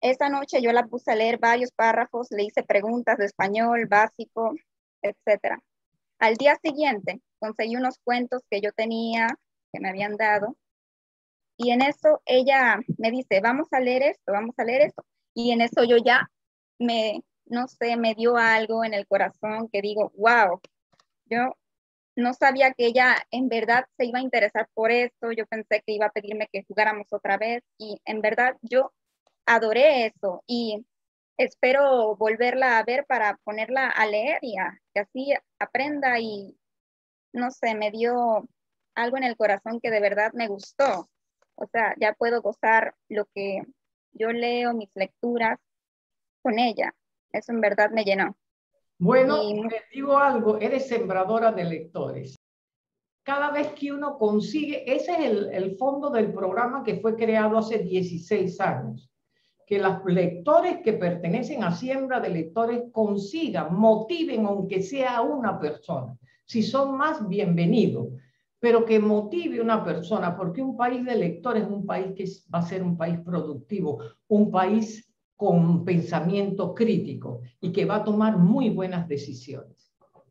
esa noche yo la puse a leer varios párrafos, le hice preguntas de español básico, etc. Al día siguiente conseguí unos cuentos que yo tenía, que me habían dado, y en eso ella me dice, vamos a leer esto, vamos a leer esto. Y en eso yo ya no sé, me dio algo en el corazón que digo, wow, yo no sabía que ella en verdad se iba a interesar por esto. Yo pensé que iba a pedirme que jugáramos otra vez y en verdad yo adoré eso y espero volverla a ver para ponerla a leer y que así aprenda y no sé, me dio algo en el corazón que de verdad me gustó. O sea, ya puedo gozar lo que yo leo, mis lecturas con ella. Eso en verdad me llenó. Bueno, les digo algo, eres sembradora de lectores. Cada vez que uno consigue, ese es el fondo del programa que fue creado hace 16 años, que los lectores que pertenecen a Siembra de Lectores consigan, motiven aunque sea a una persona. Si son más, bienvenidos, pero que motive una persona, porque un país de lectores es un país que va a ser un país productivo, un país con pensamiento crítico y que va a tomar muy buenas decisiones.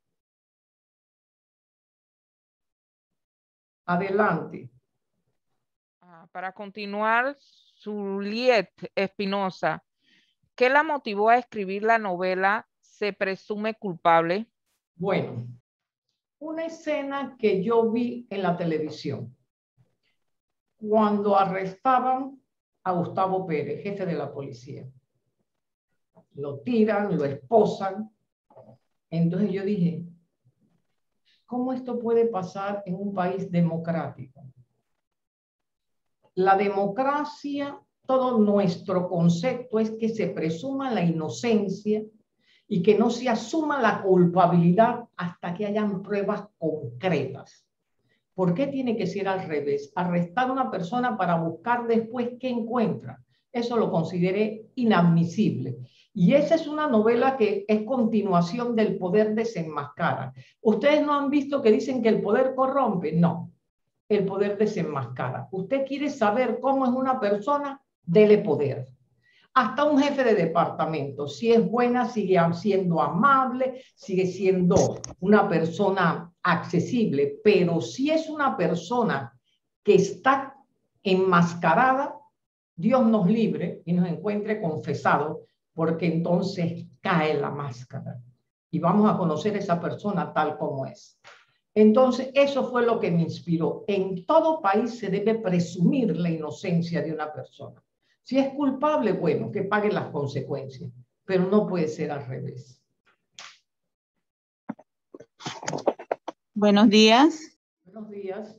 Adelante. Para continuar, Juliet Espinosa, ¿qué la motivó a escribir la novela Se presume culpable? Bueno, una escena que yo vi en la televisión cuando arrestaban a Gustavo Pérez, jefe de la policía. Lo tiran, lo esposan. Entonces yo dije, ¿cómo esto puede pasar en un país democrático? La democracia, todo nuestro concepto es que se presuma la inocencia y que no se asuma la culpabilidad hasta que hayan pruebas concretas. ¿Por qué tiene que ser al revés? Arrestar a una persona para buscar después qué encuentra. Eso lo consideré inadmisible. Y esa es una novela que es continuación del Poder desenmascara. ¿Ustedes no han visto que dicen que el poder corrompe? No, el poder desenmascara. ¿Usted quiere saber cómo es una persona? Dele poder. Hasta un jefe de departamento, si es buena, sigue siendo amable, sigue siendo una persona accesible, pero si es una persona que está enmascarada, Dios nos libre y nos encuentre confesado, porque entonces cae la máscara y vamos a conocer a esa persona tal como es. Entonces, eso fue lo que me inspiró. En todo país se debe presumir la inocencia de una persona. Si es culpable, bueno, que pague las consecuencias, pero no puede ser al revés. Buenos días. Buenos días.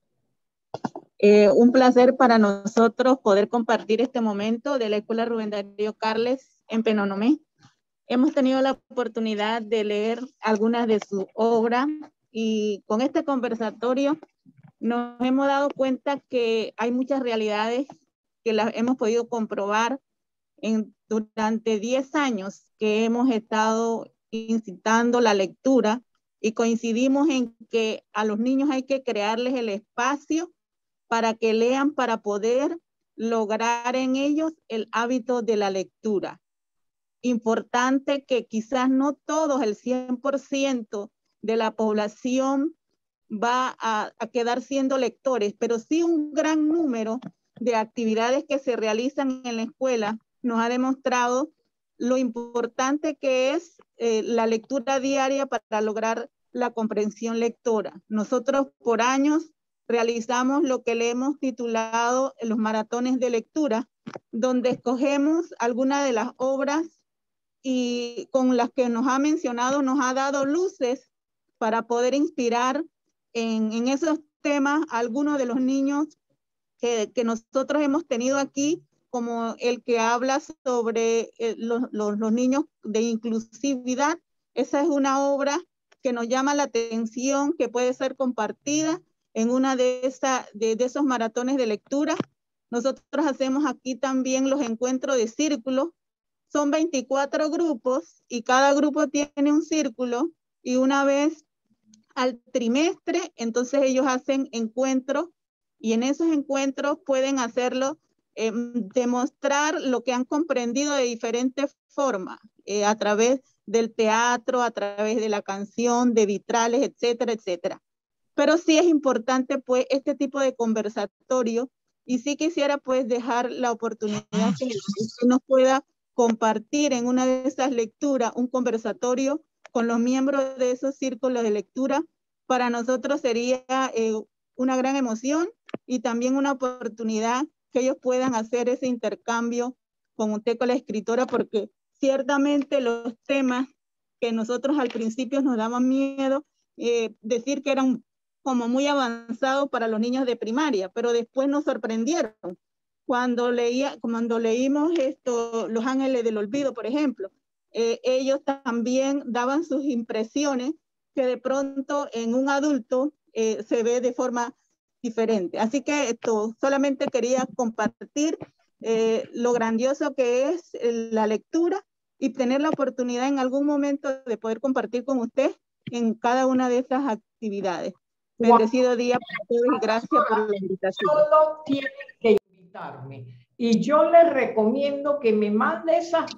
Un placer para nosotros poder compartir este momento de la Escuela Rubén Darío Carles en Penonomé. Hemos tenido la oportunidad de leer algunas de sus obras y con este conversatorio nos hemos dado cuenta que hay muchas realidades que las hemos podido comprobar durante 10 años que hemos estado incitando la lectura y coincidimos en que a los niños hay que crearles el espacio para que lean, para poder lograr en ellos el hábito de la lectura. Importante que quizás no todos, el 100% de la población va a quedar siendo lectores, pero sí un gran número de actividades que se realizan en la escuela nos ha demostrado lo importante que es la lectura diaria para lograr la comprensión lectora. Nosotros por años realizamos lo que le hemos titulado los maratones de lectura, donde escogemos algunas de las obras y con las que nos ha mencionado, nos ha dado luces para poder inspirar en esos temas a algunos de los niños que nosotros hemos tenido aquí, como el que habla sobre los niños de inclusividad. Esa es una obra que nos llama la atención, que puede ser compartida en una de esos maratones de lectura. Nosotros hacemos aquí también los encuentros de círculo. Son 24 grupos y cada grupo tiene un círculo y una vez al trimestre, entonces ellos hacen encuentros y en esos encuentros pueden hacerlo demostrar lo que han comprendido de diferentes formas, a través del teatro, a través de la canción, de vitrales, etcétera, etcétera. Pero sí es importante pues este tipo de conversatorio, y sí quisiera pues dejar la oportunidad que nos pueda compartir en una de esas lecturas un conversatorio con los miembros de esos círculos de lectura. Para nosotros sería una gran emoción y también una oportunidad que ellos puedan hacer ese intercambio con usted, con la escritora, porque ciertamente los temas que nosotros al principio nos daban miedo, decir que eran como muy avanzados para los niños de primaria, pero después nos sorprendieron. Cuando leímos Los Ángeles del Olvido, por ejemplo, ellos también daban sus impresiones que de pronto en un adulto se ve de forma diferente. Así que solamente quería compartir lo grandioso que es la lectura y tener la oportunidad en algún momento de poder compartir con usted en cada una de esas actividades. Bendecido día para todos y gracias por la invitación. Solo tienen que invitarme. Y yo les recomiendo que me mande esas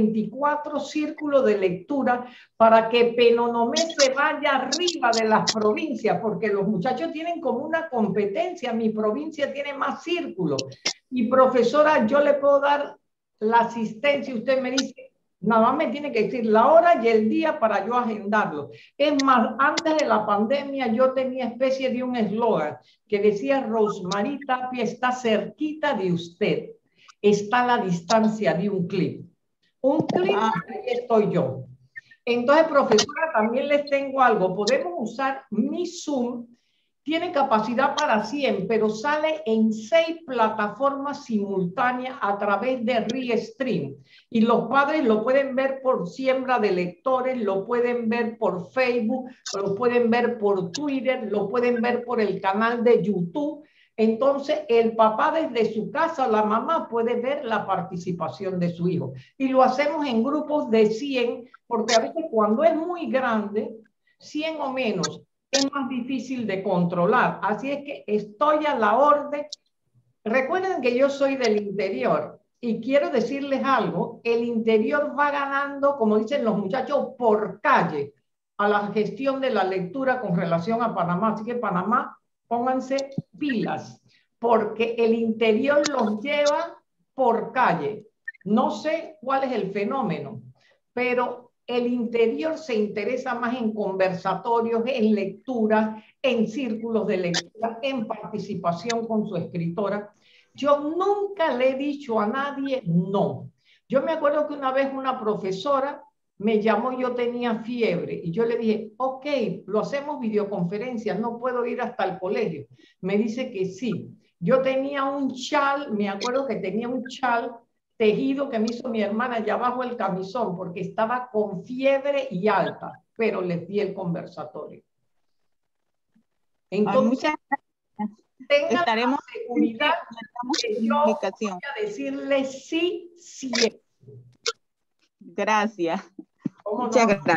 24 círculos de lectura para que Penonomé se vaya arriba de las provincias, porque los muchachos tienen como una competencia. Mi provincia tiene más círculos. Y profesora, yo le puedo dar la asistencia. Usted me dice, nada más me tiene que decir la hora y el día para yo agendarlo. Es más, antes de la pandemia yo tenía especie de un eslogan que decía: Rosmarie Tapia está cerquita de usted, está a la distancia de un clic. Un clic, ahí estoy yo. Entonces, profesora, también les tengo algo. Podemos usar mi Zoom. Tiene capacidad para 100, pero sale en 6 plataformas simultáneas a través de Restream. Y los padres lo pueden ver por Siembra de Lectores, lo pueden ver por Facebook, lo pueden ver por Twitter, lo pueden ver por el canal de YouTube. Entonces, el papá desde su casa, la mamá, puede ver la participación de su hijo. Y lo hacemos en grupos de 100, porque a veces cuando es muy grande, 100 o menos, es más difícil de controlar. Así es que estoy a la orden. Recuerden que yo soy del interior y quiero decirles algo. El interior va ganando, como dicen los muchachos, por calle a la gestión de la lectura con relación a Panamá. Así que Panamá, pónganse pilas, porque el interior los lleva por calle. No sé cuál es el fenómeno, pero el interior se interesa más en conversatorios, en lecturas, en círculos de lectura, en participación con su escritora. Yo nunca le he dicho a nadie no. Yo me acuerdo que una vez una profesora me llamó, yo tenía fiebre, y yo le dije, ok, lo hacemos videoconferencia, no puedo ir hasta el colegio. Me dice que sí. Yo tenía un chal, me acuerdo que tenía un chal tejido que me hizo mi hermana allá abajo el camisón, porque estaba con fiebre y alta, pero les di el conversatorio. Entonces, muchas gracias. Tengan la seguridad que yo voy a decirle sí siempre. Gracias. Muchas gracias.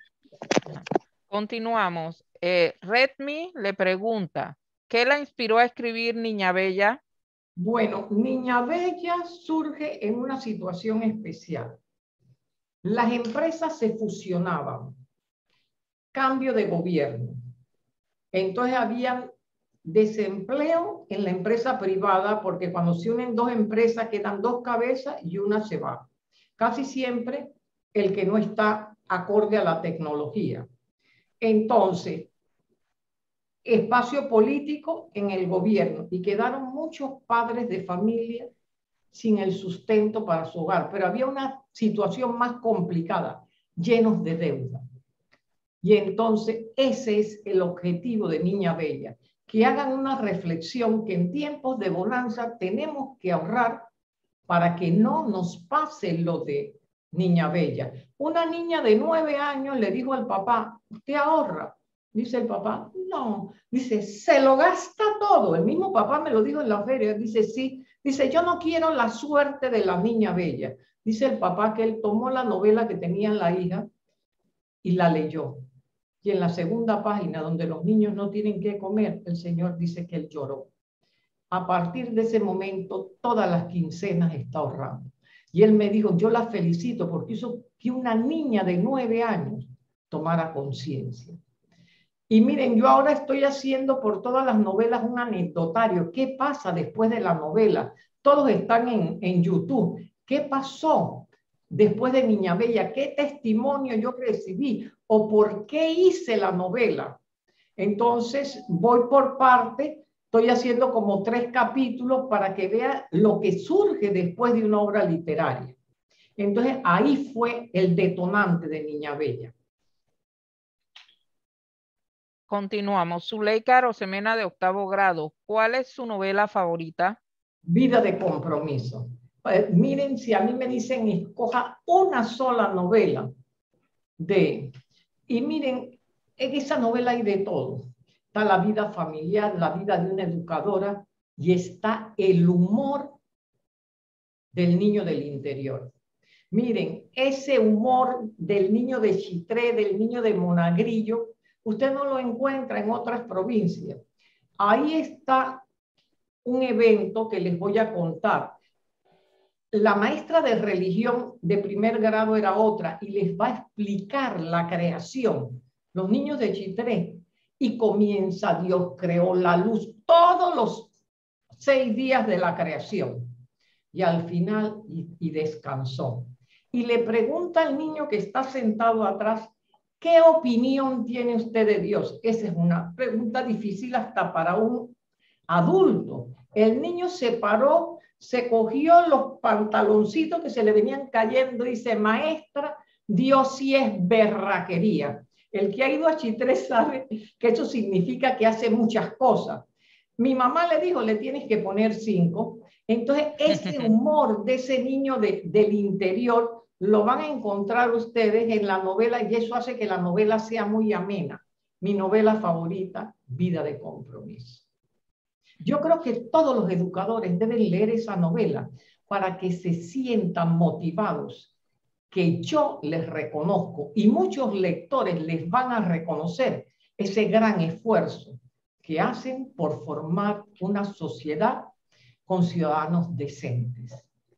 Continuamos. Redmi le pregunta, ¿qué la inspiró a escribir Niña Bella? Bueno, Niña Bella surge en una situación especial. Las empresas se fusionaban, cambio de gobierno. Entonces había desempleo en la empresa privada, porque cuando se unen dos empresas quedan dos cabezas y una se va. Casi siempre el que no está acorde a la tecnología. Entonces, espacio político en el gobierno y quedaron muchos padres de familia sin el sustento para su hogar, pero había una situación más complicada, llenos de deuda. Y entonces ese es el objetivo de Niña Bella, que hagan una reflexión que en tiempos de bonanza tenemos que ahorrar para que no nos pase lo de Niña Bella. Una niña de 9 años le dijo al papá, ¿usted ahorra? Dice el papá, no. Dice, se lo gasta todo. El mismo papá me lo dijo en la feria. Dice, sí. Dice, yo no quiero la suerte de la Niña Bella. Dice el papá que él tomó la novela que tenía la hija y la leyó. Y en la segunda página, donde los niños no tienen que comer, el señor dice que él lloró. A partir de ese momento, todas las quincenas está ahorrando. Y él me dijo, yo la felicito porque hizo que una niña de 9 años tomara conciencia. Y miren, yo ahora estoy haciendo por todas las novelas un anecdotario. ¿Qué pasa después de la novela? Todos están en YouTube. ¿Qué pasó después de Niña Bella? ¿Qué testimonio yo recibí? ¿O por qué hice la novela? Entonces, voy por parte. Estoy haciendo como 3 capítulos para que vea lo que surge después de una obra literaria. Entonces, ahí fue el detonante de Niña Bella. Continuamos. Zuleika Arosemena, de 8º grado. ¿Cuál es su novela favorita? Vida de compromiso. Miren, si a mí me dicen escoja una sola novela y miren, en esa novela hay de todo. Está la vida familiar, la vida de una educadora y está el humor del niño del interior. Miren, ese humor del niño de Chitré, del niño de Monagrillo, usted no lo encuentra en otras provincias. Ahí está un evento que les voy a contar. La maestra de religión de 1er grado era otra y les va a explicar la creación. Los niños de Chitré. Y comienza, Dios creó la luz todos los 6 días de la creación. Y al final, y descansó. Y le pregunta al niño que está sentado atrás, ¿qué opinión tiene usted de Dios? Esa es una pregunta difícil hasta para un adulto. El niño se paró, se cogió los pantaloncitos que se le venían cayendo y dice, maestra, Dios sí es berraquería. El que ha ido a Chitré sabe que eso significa que hace muchas cosas. Mi mamá le dijo, le tienes que poner 5. Entonces, ese humor de ese niño del interior lo van a encontrar ustedes en la novela y eso hace que la novela sea muy amena. Mi novela favorita, Vida de compromiso. Yo creo que todos los educadores deben leer esa novela para que se sientan motivados, que yo les reconozco y muchos lectores les van a reconocer ese gran esfuerzo que hacen por formar una sociedad con ciudadanos decentes.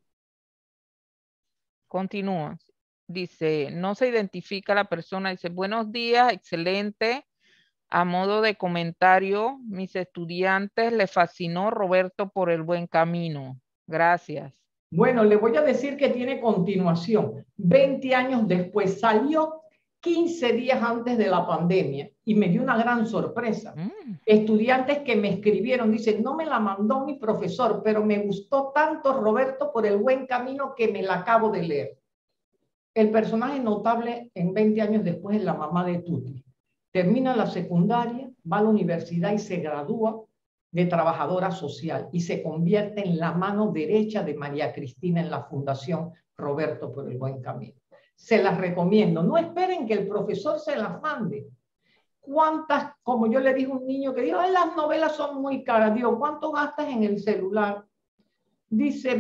Continúa. Dice, no se identifica la persona. Dice, buenos días, excelente. A modo de comentario, mis estudiantes les fascinó Roberto por el buen camino. Gracias. Bueno, le voy a decir que tiene continuación. 20 años después, salió 15 días antes de la pandemia y me dio una gran sorpresa. Estudiantes que me escribieron, dicen, no me la mandó mi profesor, pero me gustó tanto Roberto por el buen camino que me la acabo de leer. El personaje notable en 20 años después es la mamá de Tuti. Termina la secundaria, va a la universidad y se gradúa de trabajadora social y se convierte en la mano derecha de María Cristina en la Fundación Roberto por el Buen Camino. Se las recomiendo. No esperen que el profesor se las mande. ¿Cuántas, como yo le dije a un niño que dijo, las novelas son muy caras? Digo, ¿cuánto gastas en el celular? Dice,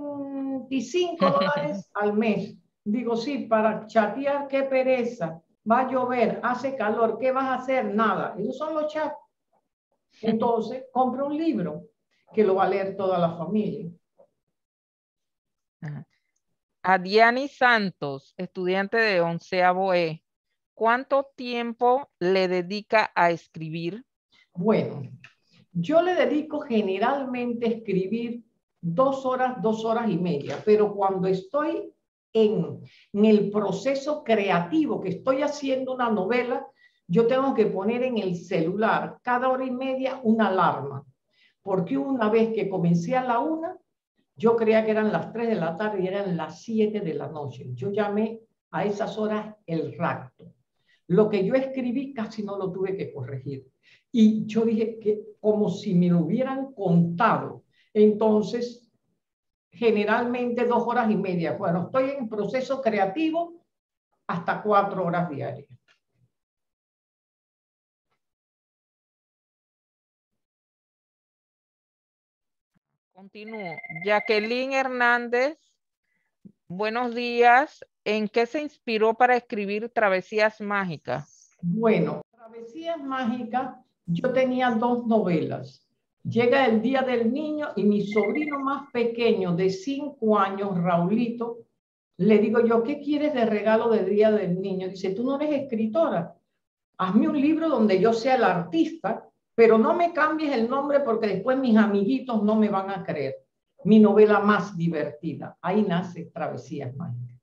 $25 al mes. Digo, sí, para chatear, qué pereza. Va a llover, hace calor, ¿qué vas a hacer? Nada. Esos son los chats. Entonces, compra un libro que lo va a leer toda la familia. Adiani Santos, estudiante de 11º E. ¿Cuánto tiempo le dedica a escribir? Bueno, yo le dedico generalmente a escribir 2 horas, 2 horas y media, pero cuando estoy en el proceso creativo, que estoy haciendo una novela, yo tengo que poner en el celular cada hora y media una alarma, porque una vez que comencé a la 1, yo creía que eran las 3 de la tarde y eran las 7 de la noche. Yo llamé a esas horas el rapto. Lo que yo escribí casi no lo tuve que corregir. Y yo dije que como si me lo hubieran contado. Entonces, generalmente 2 horas y media. Bueno, estoy en proceso creativo hasta 4 horas diarias. Continúo. Jacqueline Hernández, buenos días. ¿En qué se inspiró para escribir Travesías Mágicas? Bueno, Travesías Mágicas, yo tenía 2 novelas. Llega el Día del Niño y mi sobrino más pequeño de 5 años, Raulito, le digo yo, ¿qué quieres de regalo del Día del Niño? Dice, tú no eres escritora. Hazme un libro donde yo sea el artista, pero no me cambies el nombre porque después mis amiguitos no me van a creer. Mi novela más divertida. Ahí nace Travesías Mágicas.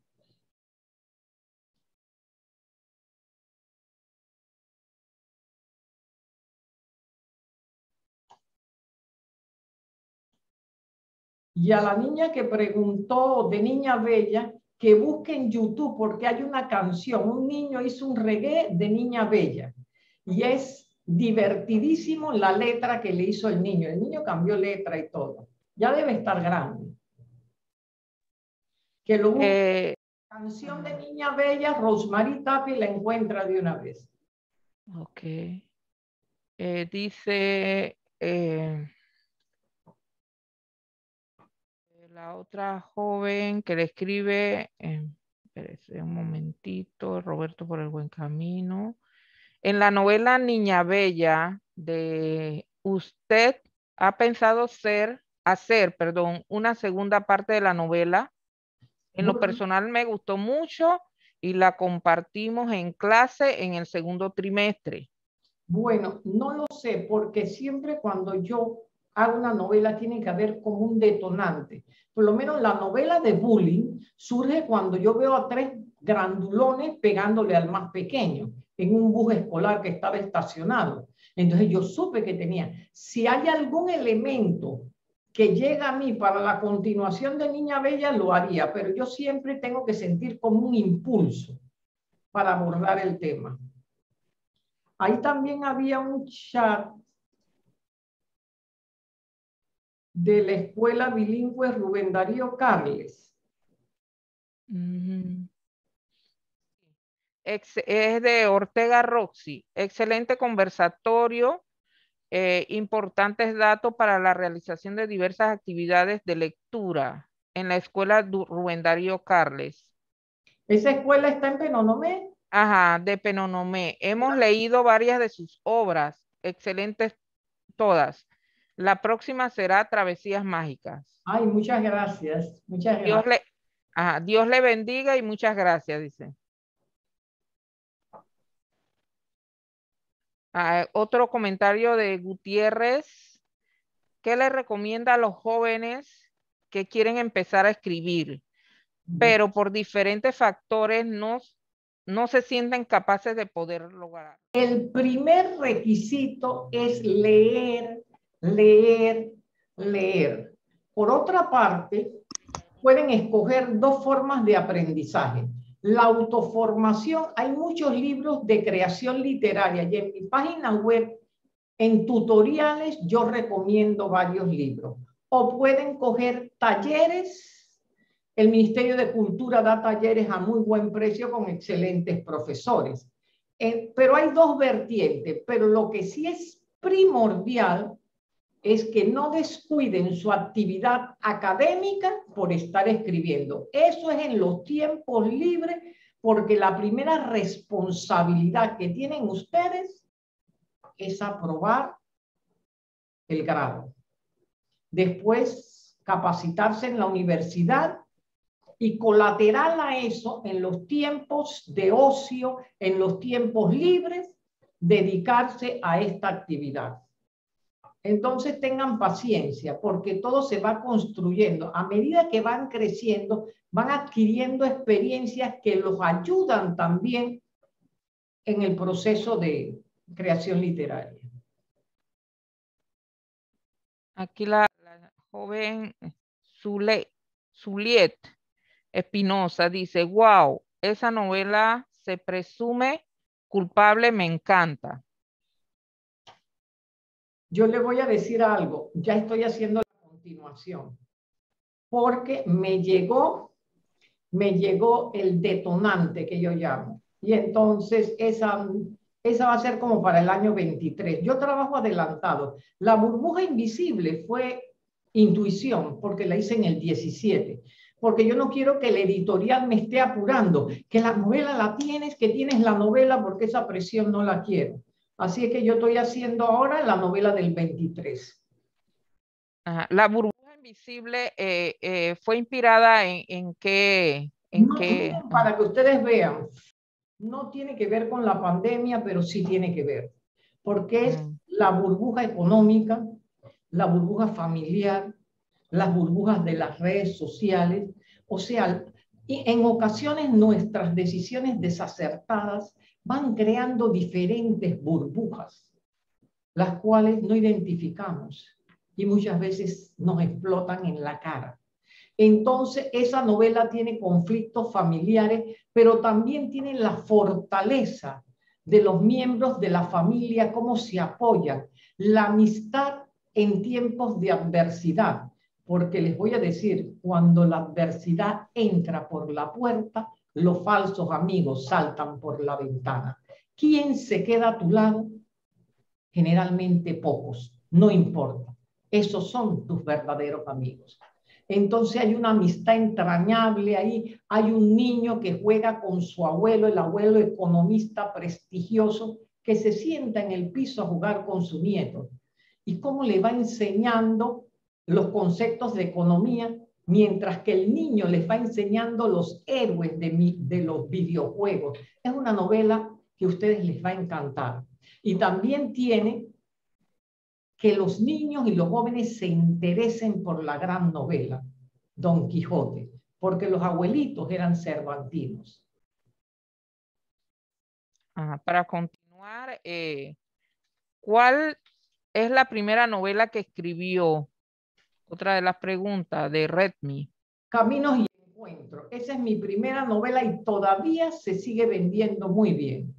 Y a la niña que preguntó de Niña Bella, que busque en YouTube porque hay una canción. Un niño hizo un reggae de Niña Bella. Y es divertidísimo la letra que le hizo el niño. El niño cambió letra y todo. Ya debe estar grande. Que lo busque. Canción de Niña Bella, Rosemary Tapia, la encuentra de una vez. Ok. Dice la otra joven que le escribe, espérese un momentito, Roberto por el buen camino. En la Niña Bella de usted ha pensado hacer, una segunda parte de la novela. En lo personal me gustó mucho y la compartimos en clase en el segundo trimestre. Bueno, no lo sé, porque siempre cuando yo hago una novela tiene que haber como un detonante. Por lo menos la novela de bullying surge cuando yo veo a 3 grandulones pegándole al más pequeño en un bus escolar que estaba estacionado. Entonces yo supe que tenía. Si hay algún elemento que llega a mí para la continuación de Niña Bella, lo haría, pero yo siempre tengo que sentir como un impulso para abordar el tema. Ahí también había un chat de la escuela bilingüe Rubén Darío Carles. Es de Ortega Roxy. Excelente conversatorio. Importantes datos para la realización de diversas actividades de lectura en la escuela Rubén Darío Carles. ¿Esa escuela está en Penonomé? Ajá, de Penonomé. Hemos leído varias de sus obras, excelentes todas. La próxima será Travesías Mágicas. Ay, muchas gracias. Muchas gracias. Dios le bendiga y muchas gracias, dice. Otro comentario de Gutiérrez. ¿Qué le recomienda a los jóvenes que quieren empezar a escribir, pero por diferentes factores no se sienten capaces de poder lograr? El primer requisito es leer, leer, leer. Por otra parte, pueden escoger 2 formas de aprendizaje. La autoformación, hay muchos libros de creación literaria y en mi página web, en tutoriales, yo recomiendo varios libros. O pueden coger talleres. El Ministerio de Cultura da talleres a muy buen precio con excelentes profesores. Pero hay 2 vertientes, pero lo que sí es primordial es que no descuiden su actividad académica por estar escribiendo. Eso es en los tiempos libres, porque la primera responsabilidad que tienen ustedes es aprobar el grado. Después, capacitarse en la universidad y colateral a eso, en los tiempos de ocio, en los tiempos libres, dedicarse a esta actividad. Entonces tengan paciencia porque todo se va construyendo. A medida que van creciendo, van adquiriendo experiencias que los ayudan también en el proceso de creación literaria. Aquí la joven Zuliet Espinosa dice, wow, esa novela se presume culpable, me encanta. Yo le voy a decir algo, ya estoy haciendo la continuación, porque me llegó el detonante que yo llamo, y entonces esa va a ser como para el año 23. Yo trabajo adelantado. La burbuja invisible fue intuición, porque la hice en el 17, porque yo no quiero que el editorial me esté apurando, que la novela la tienes, que tienes la novela, porque esa presión no la quiero. Así es que yo estoy haciendo ahora la novela del 23. Ajá. La burbuja invisible fue inspirada en qué, No, miren, para que ustedes vean, no tiene que ver con la pandemia, pero sí tiene que ver, porque es la burbuja económica, la burbuja familiar, las burbujas de las redes sociales, o sea, y en ocasiones nuestras decisiones desacertadas van creando diferentes burbujas, las cuales no identificamos y muchas veces nos explotan en la cara. Entonces, esa novela tiene conflictos familiares, pero también tiene la fortaleza de los miembros de la familia, cómo se apoyan, la amistad en tiempos de adversidad. Porque les voy a decir, cuando la adversidad entra por la puerta, los falsos amigos saltan por la ventana. ¿Quién se queda a tu lado? Generalmente pocos, no importa. Esos son tus verdaderos amigos. Entonces hay una amistad entrañable ahí, hay un niño que juega con su abuelo, el abuelo economista prestigioso, que se sienta en el piso a jugar con su nieto. Y cómo le va enseñando los conceptos de economía, mientras que el niño les va enseñando los héroes de los videojuegos. Es una novela que a ustedes les va a encantar. Y también tiene que los niños y los jóvenes se interesen por la gran novela, Don Quijote, porque los abuelitos eran cervantinos. Para continuar, ¿cuál es la primera novela que escribió? Otra de las preguntas de Redmi. Caminos y Encuentros. Esa es mi primera novela y todavía se sigue vendiendo muy bien.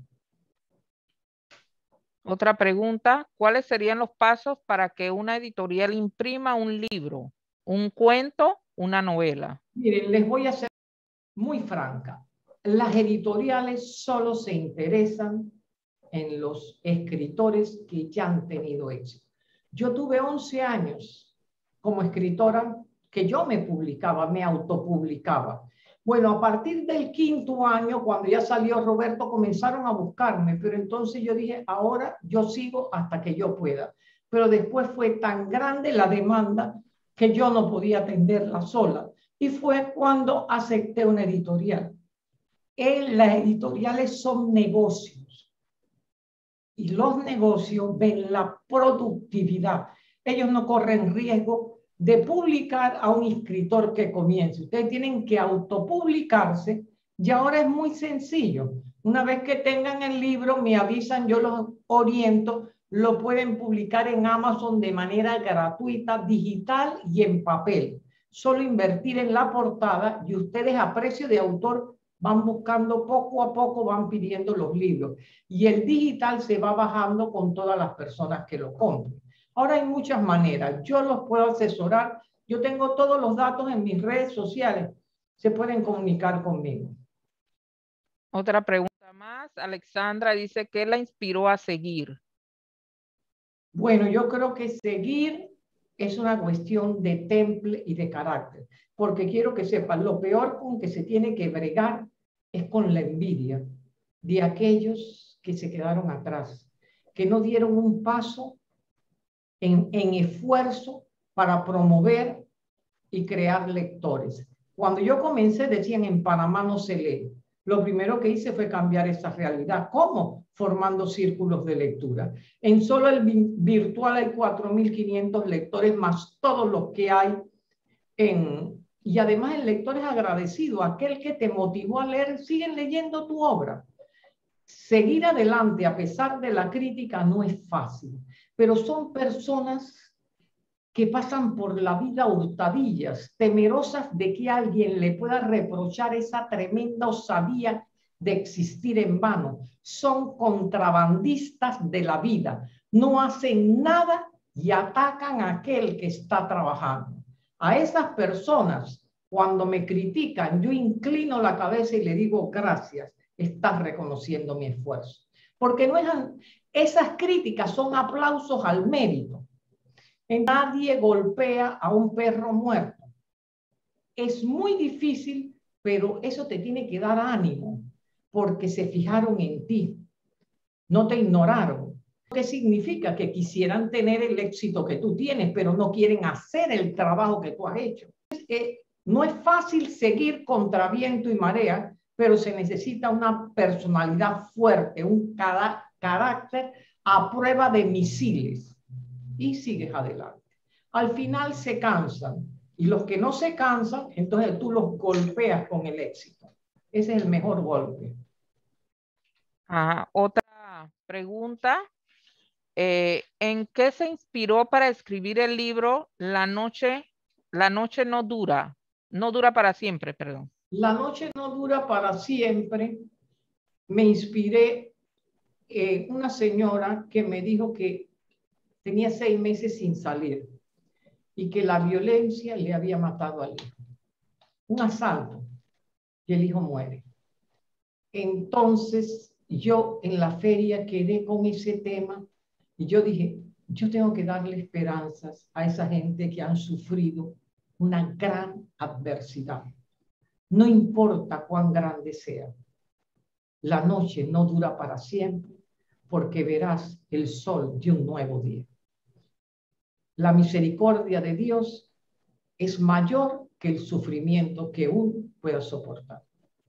Otra pregunta, ¿cuáles serían los pasos para que una editorial imprima un libro, un cuento, una novela? Miren, les voy a ser muy franca. Las editoriales solo se interesan en los escritores que ya han tenido éxito. Yo tuve 11 años como escritora que yo me publicaba, me autopublicaba. Bueno, a partir del 5º año, cuando ya salió Roberto, comenzaron a buscarme, pero entonces yo dije, ahora yo sigo hasta que yo pueda. Pero después fue tan grande la demanda que yo no podía atenderla sola. Y fue cuando acepté una editorial. Las editoriales son negocios. Y los negocios ven la productividad. Ellos no corren riesgo de publicar a un escritor que comience. Ustedes tienen que autopublicarse y ahora es muy sencillo. Una vez que tengan el libro, me avisan, yo los oriento, lo pueden publicar en Amazon de manera gratuita, digital y en papel. Solo invertir en la portada y ustedes a precio de autor van buscando poco a poco, van pidiendo los libros. Y el digital se va bajando con todas las personas que lo compren. Ahora hay muchas maneras. Yo los puedo asesorar. Yo tengo todos los datos en mis redes sociales. Se pueden comunicar conmigo. Otra pregunta más. Alexandra dice, ¿qué la inspiró a seguir? Bueno, yo creo que seguir es una cuestión de temple y de carácter. Porque quiero que sepan, lo peor con que se tiene que bregar es con la envidia de aquellos que se quedaron atrás, que no dieron un paso en esfuerzo para promover y crear lectores. Cuando yo comencé, decían, en Panamá no se lee. Lo primero que hice fue cambiar esa realidad. ¿Cómo? Formando círculos de lectura. En solo el virtual hay 4.500 lectores, más todos los que hay y además el lector es agradecido. Aquel que te motivó a leer, siguen leyendo tu obra. Seguir adelante a pesar de la crítica no es fácil, pero son personas que pasan por la vida hurtadillas, temerosas de que alguien le pueda reprochar esa tremenda osadía de existir en vano. Son contrabandistas de la vida, no hacen nada y atacan a aquel que está trabajando. A esas personas, cuando me critican, yo inclino la cabeza y le digo, gracias, estás reconociendo mi esfuerzo. Porque no es, esas críticas son aplausos al mérito. Nadie golpea a un perro muerto. Es muy difícil, pero eso te tiene que dar ánimo, porque se fijaron en ti, no te ignoraron. ¿Qué significa? Que quisieran tener el éxito que tú tienes, pero no quieren hacer el trabajo que tú has hecho. No es fácil seguir contra viento y marea, pero se necesita una personalidad fuerte, un carácter a prueba de misiles. Y sigues adelante. Al final se cansan. Y los que no se cansan, entonces tú los golpeas con el éxito. Ese es el mejor golpe. Otra pregunta. ¿En qué se inspiró para escribir el libro La noche no dura para siempre, perdón? La noche no dura para siempre. Me inspiré en una señora que me dijo que tenía 6 meses sin salir y que la violencia le había matado al hijo. Un asalto y el hijo muere. Entonces yo en la feria quedé con ese tema y yo dije, yo tengo que darle esperanzas a esa gente que han sufrido una gran adversidad. No importa cuán grande sea. La noche no dura para siempre porque verás el sol de un nuevo día. La misericordia de Dios es mayor que el sufrimiento que uno pueda soportar.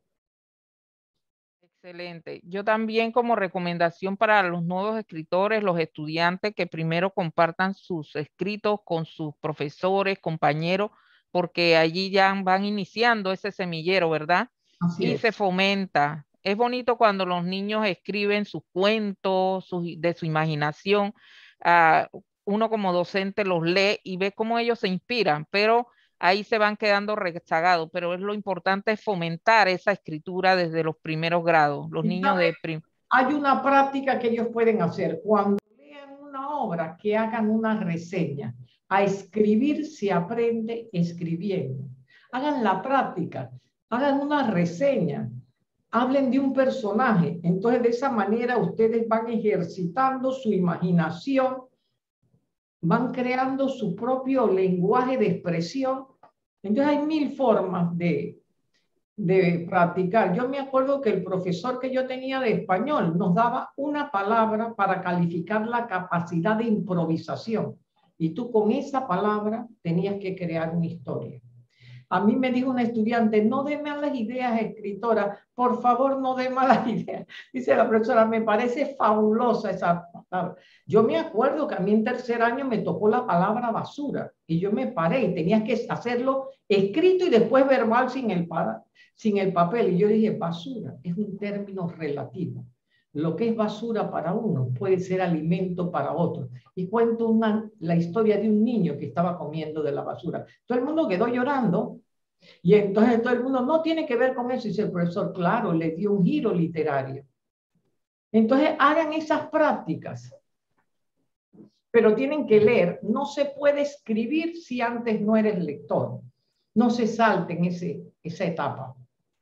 Excelente. Yo también como recomendación para los nuevos escritores, los estudiantes, que primero compartan sus escritos con sus profesores, compañeros, porque allí ya van iniciando ese semillero, ¿verdad? Así Y es. se fomenta. Es bonito cuando los niños escriben sus cuentos, de su imaginación. Uno como docente los lee y ve cómo ellos se inspiran, pero ahí se van quedando rezagados, pero es lo importante es fomentar esa escritura desde los primeros grados. Los niños de hay una práctica que ellos pueden hacer. Cuando lean una obra, que hagan una reseña. A escribir se aprende escribiendo. Hagan la práctica, hagan una reseña, hablen de un personaje. Entonces, de esa manera, ustedes van ejercitando su imaginación, van creando su propio lenguaje de expresión. Entonces, hay 1000 formas de practicar. Yo me acuerdo que el profesor que yo tenía de español nos daba una palabra para calificar la capacidad de improvisación. Y tú con esa palabra tenías que crear una historia. A mí me dijo una estudiante, no dé malas ideas, escritora, por favor no dé malas ideas. Dice la profesora, me parece fabulosa esa palabra. Yo me acuerdo que a mí en 3er año me tocó la palabra basura y yo me paré y tenías que hacerlo escrito y después verbal sin el papel. Y yo dije, basura es un término relativo. Lo que es basura para uno puede ser alimento para otro. Y cuento la historia de un niño que estaba comiendo de la basura. Todo el mundo quedó llorando. Y entonces todo el mundo, no tiene que ver con eso. Y dice el profesor, claro, le dio un giro literario. Entonces hagan esas prácticas. Pero tienen que leer. No se puede escribir si antes no eres lector. No se salten esa etapa.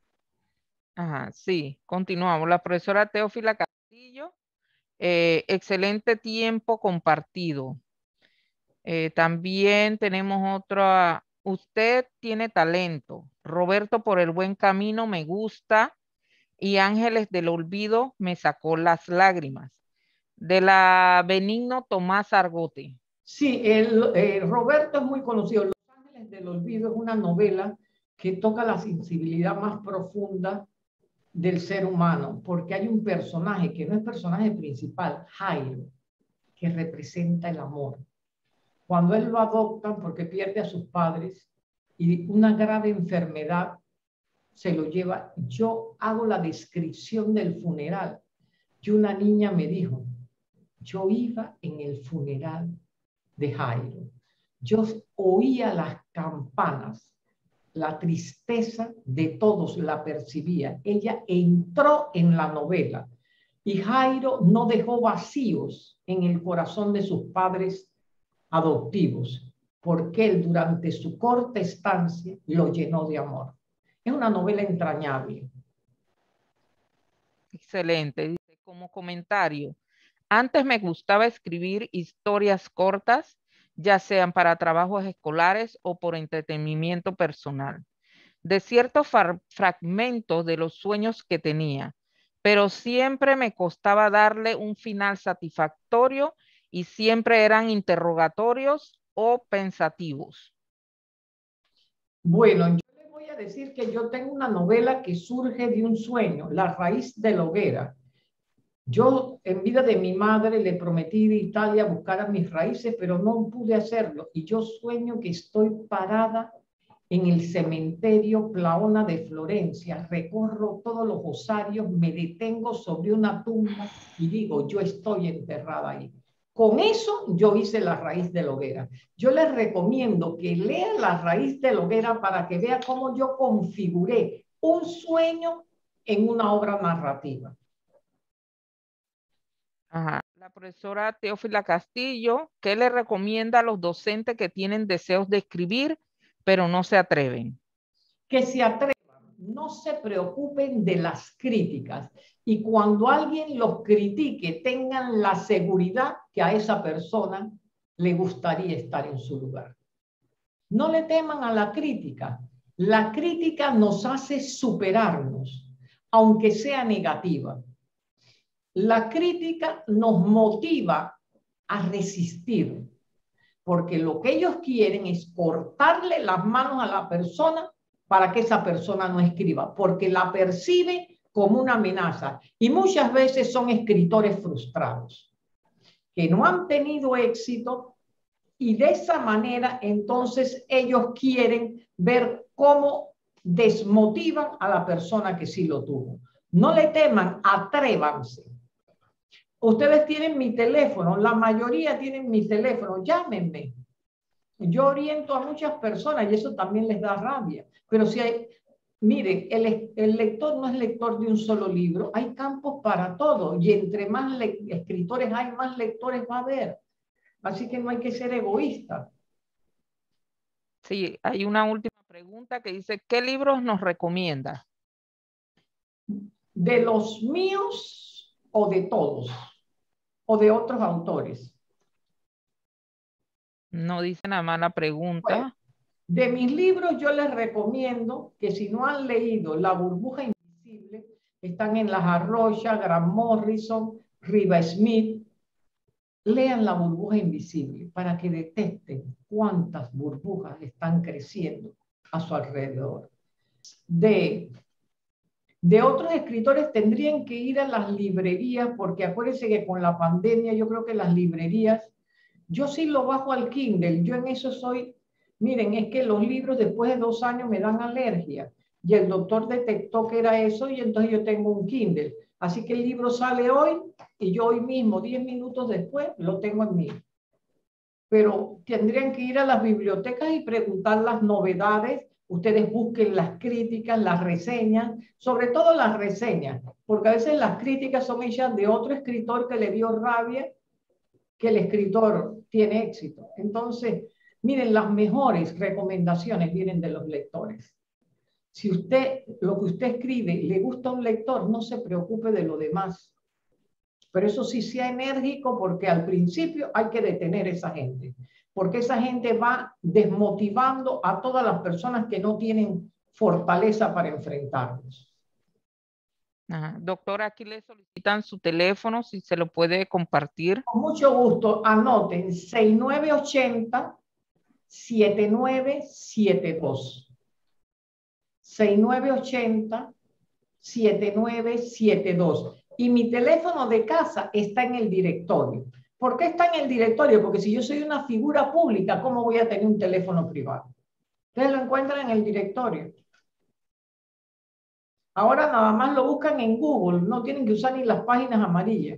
Sí, continuamos. La profesora Teófila Castillo, excelente tiempo compartido. También tenemos otra, usted tiene talento. Roberto, por el buen camino, me gusta. Y Ángeles del Olvido me sacó las lágrimas. De la Benigno Tomás Argote. Sí, Roberto es muy conocido. Los Ángeles del Olvido es una novela que toca la sensibilidad más profunda del ser humano, porque hay un personaje que no es personaje principal, Jairo, que representa el amor. Cuando él lo adoptan porque pierde a sus padres y una grave enfermedad se lo lleva, yo hago la descripción del funeral. Y una niña me dijo, yo iba en el funeral de Jairo. Yo oía las campanas. La tristeza de todos la percibía. Ella entró en la novela y Jairo no dejó vacíos en el corazón de sus padres adoptivos, porque él durante su corta estancia lo llenó de amor. Es una novela entrañable. Excelente. Dice, como comentario, antes me gustaba escribir historias cortas, ya sean para trabajos escolares o por entretenimiento personal, de ciertos fragmentos de los sueños que tenía, pero siempre me costaba darle un final satisfactorio y siempre eran interrogatorios o pensativos. Bueno, yo les voy a decir que yo tengo una novela que surge de un sueño, La raíz de la hoguera. Yo, en vida de mi madre, le prometí de Italia buscar a mis raíces, pero no pude hacerlo. Y yo sueño que estoy parada en el cementerio Plaona de Florencia, recorro todos los osarios, me detengo sobre una tumba y digo, yo estoy enterrada ahí. Con eso yo hice La raíz de la hoguera. Yo les recomiendo que lean La raíz de la hoguera para que vean cómo yo configuré un sueño en una obra narrativa. Ajá. La profesora Teófila Castillo, ¿qué le recomienda a los docentes que tienen deseos de escribir, pero no se atreven? Que se atrevan, no se preocupen de las críticas y cuando alguien los critique tengan la seguridad que a esa persona le gustaría estar en su lugar. No le teman a la crítica. La crítica nos hace superarnos, aunque sea negativa. La crítica nos motiva a resistir, porque lo que ellos quieren es cortarle las manos a la persona para que esa persona no escriba, porque la percibe como una amenaza. Y muchas veces son escritores frustrados, que no han tenido éxito y de esa manera entonces ellos quieren ver cómo desmotivan a la persona que sí lo tuvo. No le teman, atrévanse. Ustedes tienen mi teléfono, la mayoría tienen mi teléfono, llámenme. Yo oriento a muchas personas y eso también les da rabia. Pero si hay, miren, el lector no es lector de un solo libro, hay campos para todo y entre más escritores hay, más lectores va a haber. Así que no hay que ser egoísta. Sí, hay una última pregunta que dice, ¿qué libros nos recomienda? ¿De los míos o de todos? ¿O de otros autores? No dice nada más la pregunta. Bueno, de mis libros yo les recomiendo que si no han leído La burbuja invisible, están en Las Arroyas, Grant Morrison, Riva Smith, lean La burbuja invisible para que detecten cuántas burbujas están creciendo a su alrededor. De otros escritores tendrían que ir a las librerías, porque acuérdense que con la pandemia yo creo que las librerías, yo sí lo bajo al Kindle, yo en eso soy, miren, es que los libros después de 2 años me dan alergia y el doctor detectó que era eso y entonces yo tengo un Kindle. Así que el libro sale hoy y yo hoy mismo, 10 minutos después, lo tengo en mí. Pero tendrían que ir a las bibliotecas y preguntar las novedades. Ustedes busquen las críticas, las reseñas, sobre todo las reseñas, porque a veces las críticas son hechas de otro escritor que le dio rabia que el escritor tiene éxito. Entonces, miren, las mejores recomendaciones vienen de los lectores. Si usted, lo que usted escribe, le gusta a un lector, no se preocupe de lo demás. Pero eso sí sea enérgico porque al principio hay que detener a esa gente, porque esa gente va desmotivando a todas las personas que no tienen fortaleza para enfrentarlos. Ajá. Doctora, aquí le solicitan su teléfono, si se lo puede compartir. Con mucho gusto, anoten 6980-7972. 6980-7972. Y mi teléfono de casa está en el directorio. ¿Por qué está en el directorio? Porque si yo soy una figura pública, ¿cómo voy a tener un teléfono privado? Ustedes lo encuentran en el directorio. Ahora nada más lo buscan en Google, no tienen que usar ni las páginas amarillas.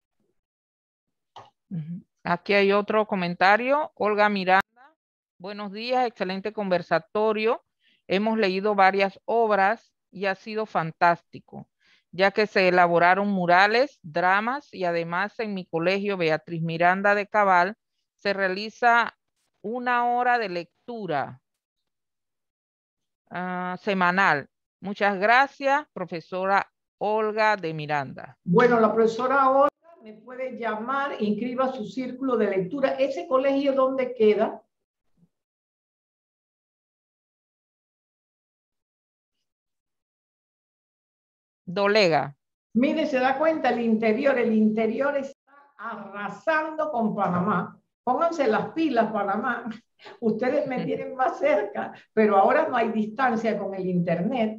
Aquí hay otro comentario. Olga Miranda, buenos días, excelente conversatorio. Hemos leído varias obras y ha sido fantástico, ya que se elaboraron murales, dramas y además en mi colegio Beatriz Miranda de Cabal se realiza 1 hora de lectura semanal. Muchas gracias, profesora Olga de Miranda. Bueno, la profesora Olga me puede llamar, inscriba su círculo de lectura. ¿Ese colegio dónde queda? Dolega. Mire, se da cuenta, el interior está arrasando con Panamá. Pónganse las pilas, Panamá. Ustedes me tienen más cerca, pero ahora no hay distancia con el internet.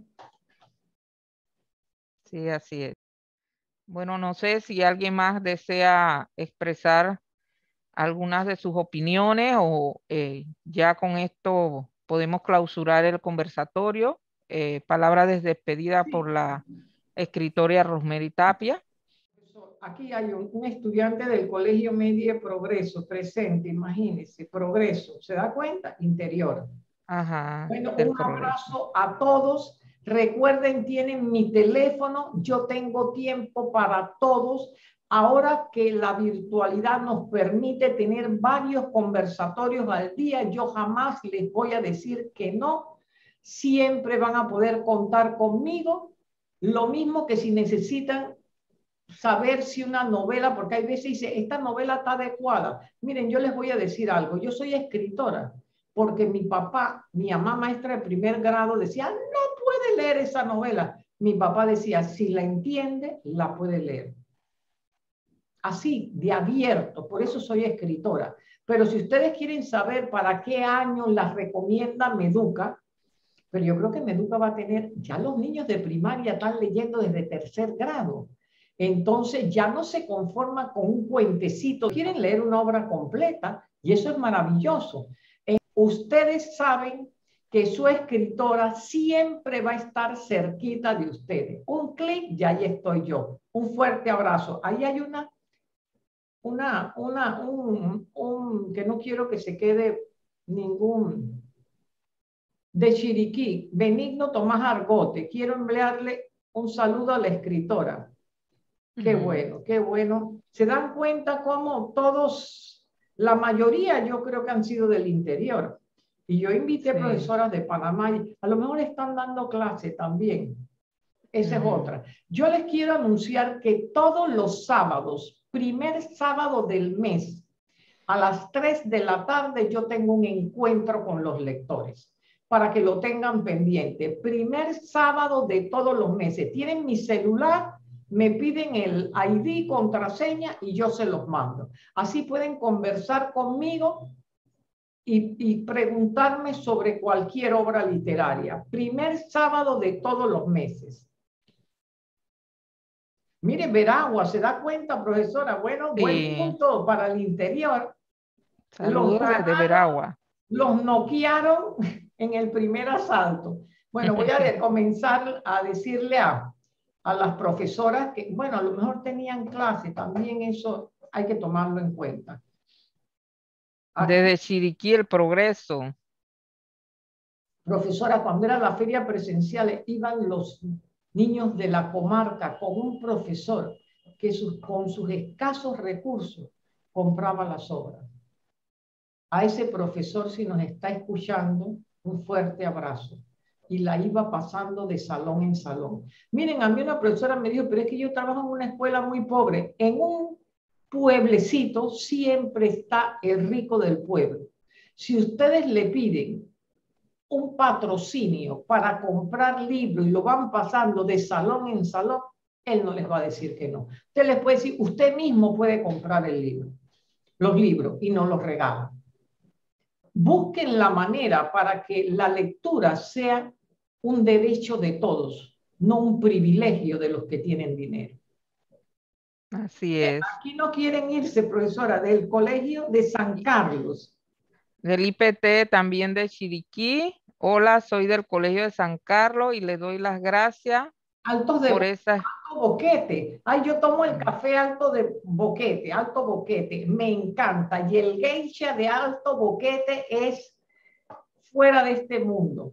Sí, así es. Bueno, no sé si alguien más desea expresar algunas de sus opiniones o ya con esto podemos clausurar el conversatorio. Palabras de despedida por la escritora Rosemary Tapia. Aquí hay un estudiante del Colegio Media Progreso presente, imagínense, Progreso, ¿se da cuenta? Interior. Ajá, bueno, un Progreso. abrazo a todos. Recuerden, tienen mi teléfono, yo tengo tiempo para todos. Ahora que la virtualidad nos permite tener varios conversatorios al día, yo jamás les voy a decir que no. Siempre van a poder contar conmigo. Lo mismo que si necesitan saber si una novela, porque hay veces dice, esta novela está adecuada. Miren, yo les voy a decir algo. Yo soy escritora porque mi papá, mi mamá maestra de primer grado decía, no puede leer esa novela. Mi papá decía, si la entiende, la puede leer. Así, de abierto, por eso soy escritora. Pero si ustedes quieren saber para qué año las recomienda Meduca, pero yo creo que Meduca va a tener, ya los niños de primaria están leyendo desde tercer grado. Entonces ya no se conforma con un cuentecito, quieren leer una obra completa y eso es maravilloso. Ustedes saben que su escritora siempre va a estar cerquita de ustedes. Un clic y ahí estoy yo. Un fuerte abrazo. Ahí hay que no quiero que se quede ningún de Chiriquí, Benigno Tomás Argote. Quiero enviarle un saludo a la escritora. Qué bueno, qué bueno. ¿Se dan cuenta cómo todos, la mayoría yo creo que han sido del interior? Y yo invité profesoras de Panamá y a lo mejor están dando clase también. Esa es otra. Yo les quiero anunciar que todos los sábados, primer sábado del mes, a las 3 de la tarde, yo tengo un encuentro con los lectores para que lo tengan pendiente. Primer sábado de todos los meses. Tienen mi celular, me piden el ID, contraseña y yo se los mando. Así pueden conversar conmigo y preguntarme sobre cualquier obra literaria. Primer sábado de todos los meses. Mire, Veragua, ¿se da cuenta, profesora? Bueno, buen punto para el interior. Saludos desde Veragua. Los noquearon en el primer asalto. Bueno, voy a comenzar a decirle a las profesoras que, bueno, a lo mejor tenían clase, también eso hay que tomarlo en cuenta. Aquí, desde Chiriquí, el Progreso. Profesora, cuando era la feria presencial, iban los niños de la comarca con un profesor que con sus escasos recursos compraba las obras. A ese profesor, si nos está escuchando, un fuerte abrazo. Y la iba pasando de salón en salón. Miren, a mí una profesora me dijo, pero es que yo trabajo en una escuela muy pobre. En un pueblecito siempre está el rico del pueblo. Si ustedes le piden un patrocinio para comprar libros y lo van pasando de salón en salón, él no les va a decir que no. Usted les puede decir, usted mismo puede comprar el libro, los libros, y no los regala. Busquen la manera para que la lectura sea un derecho de todos, no un privilegio de los que tienen dinero. Así es. Aquí no quieren irse, profesora, del Colegio de San Carlos. Del IPT también de Chiriquí. Hola, soy del Colegio de San Carlos y le doy las gracias Alto Boquete. Ay, yo tomo el café Alto Boquete, me encanta. Y el geisha de Alto Boquete es fuera de este mundo.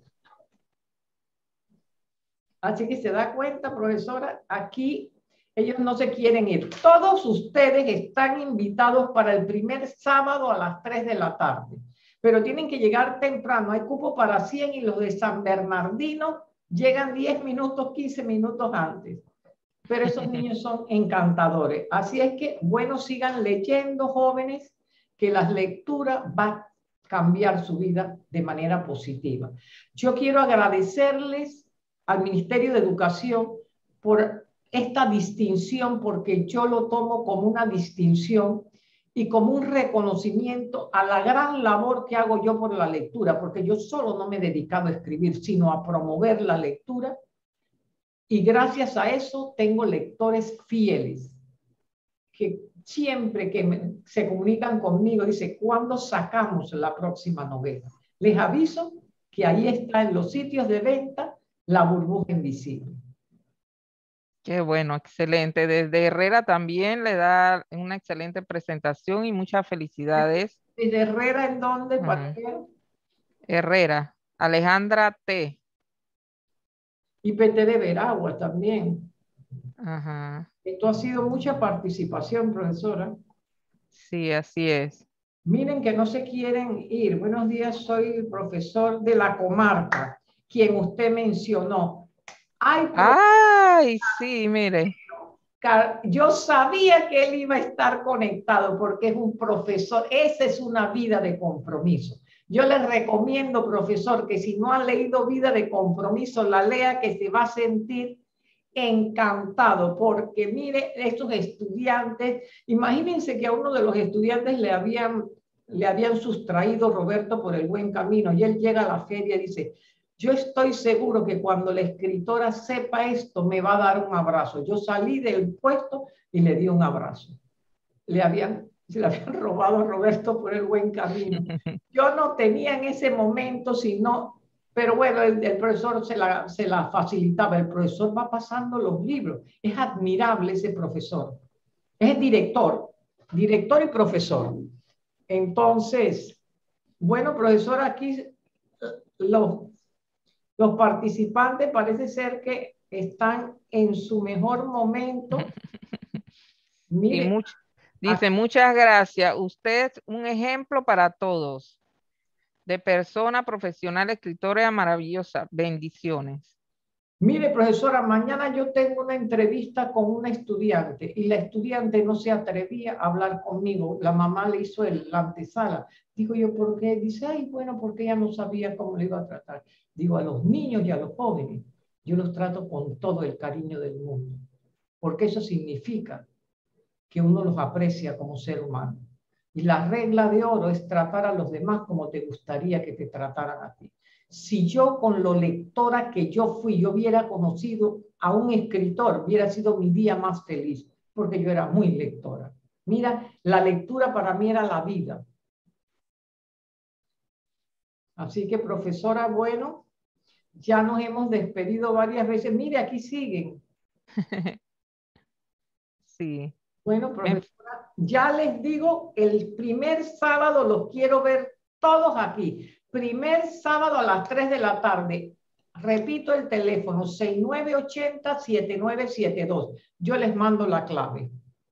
Así que se da cuenta, profesora, aquí ellos no se quieren ir. Todos ustedes están invitados para el primer sábado a las 3 de la tarde, pero tienen que llegar temprano. Hay cupo para 100 y los de San Bernardino llegan 10 minutos, 15 minutos antes. Pero esos niños son encantadores. Así es que, bueno, sigan leyendo, jóvenes, que las lecturas van a cambiar su vida de manera positiva. Yo quiero agradecerles al Ministerio de Educación por esta distinción porque yo lo tomo como una distinción y como un reconocimiento a la gran labor que hago yo por la lectura, porque yo solo no me he dedicado a escribir, sino a promover la lectura. Y gracias a eso tengo lectores fieles que siempre que se comunican conmigo dicen, ¿cuándo sacamos la próxima novela? Les aviso que ahí está en los sitios de venta La burbuja invisible. Qué bueno, excelente. Desde Herrera también le da una excelente presentación y muchas felicidades. ¿Desde Herrera en dónde? Herrera, Alejandra T. Y PT de Veragua también. Ajá. Esto ha sido mucha participación, profesora. Sí, así es. Miren que no se quieren ir. Buenos días, soy el profesor de la comarca, quien usted mencionó. Ay, sí, mire. Yo sabía que él iba a estar conectado porque es un profesor. Esa es una vida de compromiso. Yo les recomiendo, profesor, que si no ha leído Vida de Compromiso, la lea, que se va a sentir encantado, porque mire, estos estudiantes, imagínense que a uno de los estudiantes le habían sustraído Roberto por el buen camino y él llega a la feria y dice, yo estoy seguro que cuando la escritora sepa esto me va a dar un abrazo. Yo salí del puesto y le di un abrazo. Se le habían robado a Roberto por el buen camino. Yo no tenía en ese momento, sino, pero bueno, el profesor se la facilitaba. El profesor va pasando los libros. Es admirable ese profesor. Es director y profesor. Entonces, bueno, profesor, aquí los participantes parece ser que están en su mejor momento. Mire, dice, muchas gracias. Usted es un ejemplo para todos. De persona profesional, escritora maravillosa. Bendiciones. Mire, profesora, mañana yo tengo una entrevista con una estudiante y la estudiante no se atrevía a hablar conmigo. La mamá le hizo la antesala. Digo yo, ¿por qué? Dice, ay, bueno, porque ella no sabía cómo le iba a tratar. Digo, a los niños y a los jóvenes, yo los trato con todo el cariño del mundo, porque eso significa que uno los aprecia como ser humano. Y la regla de oro es tratar a los demás como te gustaría que te trataran a ti. Si yo, con lo lectora que yo fui, yo hubiera conocido a un escritor, hubiera sido mi día más feliz, porque yo era muy lectora. Mira, la lectura para mí era la vida. Así que, profesora, bueno, ya nos hemos despedido varias veces. Mire, aquí siguen. Sí. Bueno, profesora, ya les digo, el primer sábado los quiero ver todos aquí. Primer sábado a las 3 de la tarde. Repito el teléfono, 6980-7972. Yo les mando la clave.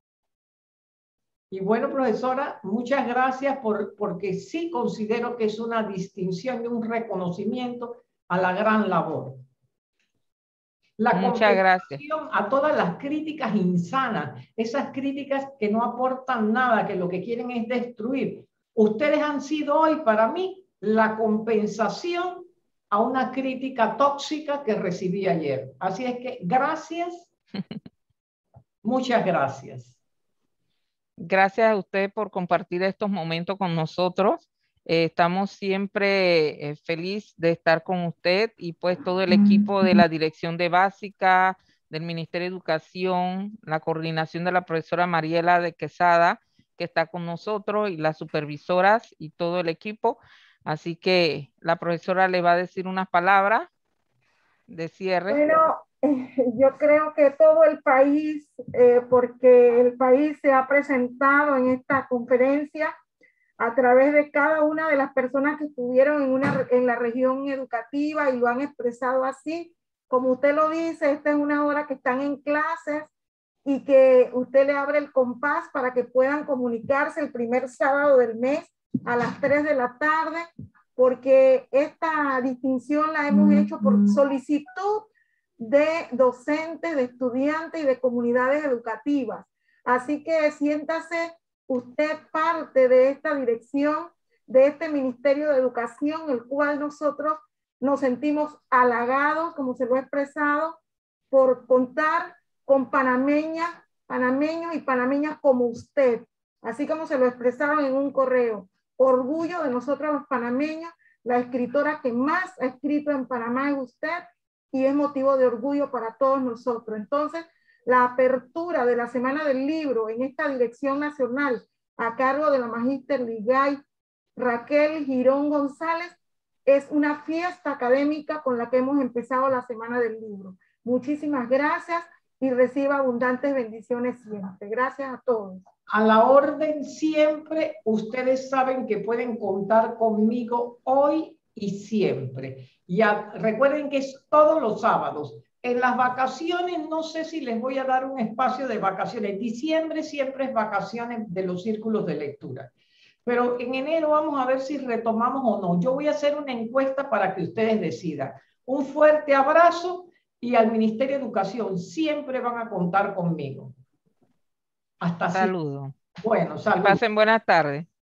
Y bueno, profesora, muchas gracias porque sí considero que es una distinción y un reconocimiento a la gran labor. Muchas gracias. A todas las críticas insanas, esas críticas que no aportan nada, que lo que quieren es destruir. Ustedes han sido hoy para mí la compensación a una crítica tóxica que recibí ayer. Así es que gracias, muchas gracias. Gracias a usted por compartir estos momentos con nosotros. Estamos siempre felices de estar con usted y pues todo el equipo de la Dirección de Básica, del Ministerio de Educación, la coordinación de la profesora Mariela de Quesada, que está con nosotros, y las supervisoras y todo el equipo. Así que la profesora le va a decir unas palabras de cierre. Bueno, yo creo que todo el país, porque el país se ha presentado en esta conferencia a través de cada una de las personas que estuvieron en la región educativa y lo han expresado así. Como usted lo dice, esta es una hora que están en clases y que usted le abre el compás para que puedan comunicarse el primer sábado del mes a las 3 de la tarde, porque esta distinción la hemos hecho por solicitud de docentes, de estudiantes y de comunidades educativas. Así que siéntase usted parte de esta dirección, de este Ministerio de Educación, el cual nosotros nos sentimos halagados, como se lo he expresado, por contar con panameños y panameñas como usted, así como se lo expresaron en un correo. Orgullo de nosotros los panameños, la escritora que más ha escrito en Panamá es usted y es motivo de orgullo para todos nosotros. Entonces, la apertura de la Semana del Libro en esta dirección nacional a cargo de la magíster Ligay Raquel Girón González es una fiesta académica con la que hemos empezado la Semana del Libro. Muchísimas gracias y reciba abundantes bendiciones siempre. Gracias a todos. A la orden siempre. Ustedes saben que pueden contar conmigo hoy y siempre. Recuerden que es todos los sábados. En las vacaciones, no sé si les voy a dar un espacio de vacaciones. Diciembre siempre es vacaciones de los círculos de lectura. Pero en enero vamos a ver si retomamos o no. Yo voy a hacer una encuesta para que ustedes decidan. Un fuerte abrazo y al Ministerio de Educación siempre van a contar conmigo. Hasta Saludos. Bueno, saludos. Pasen buenas tardes.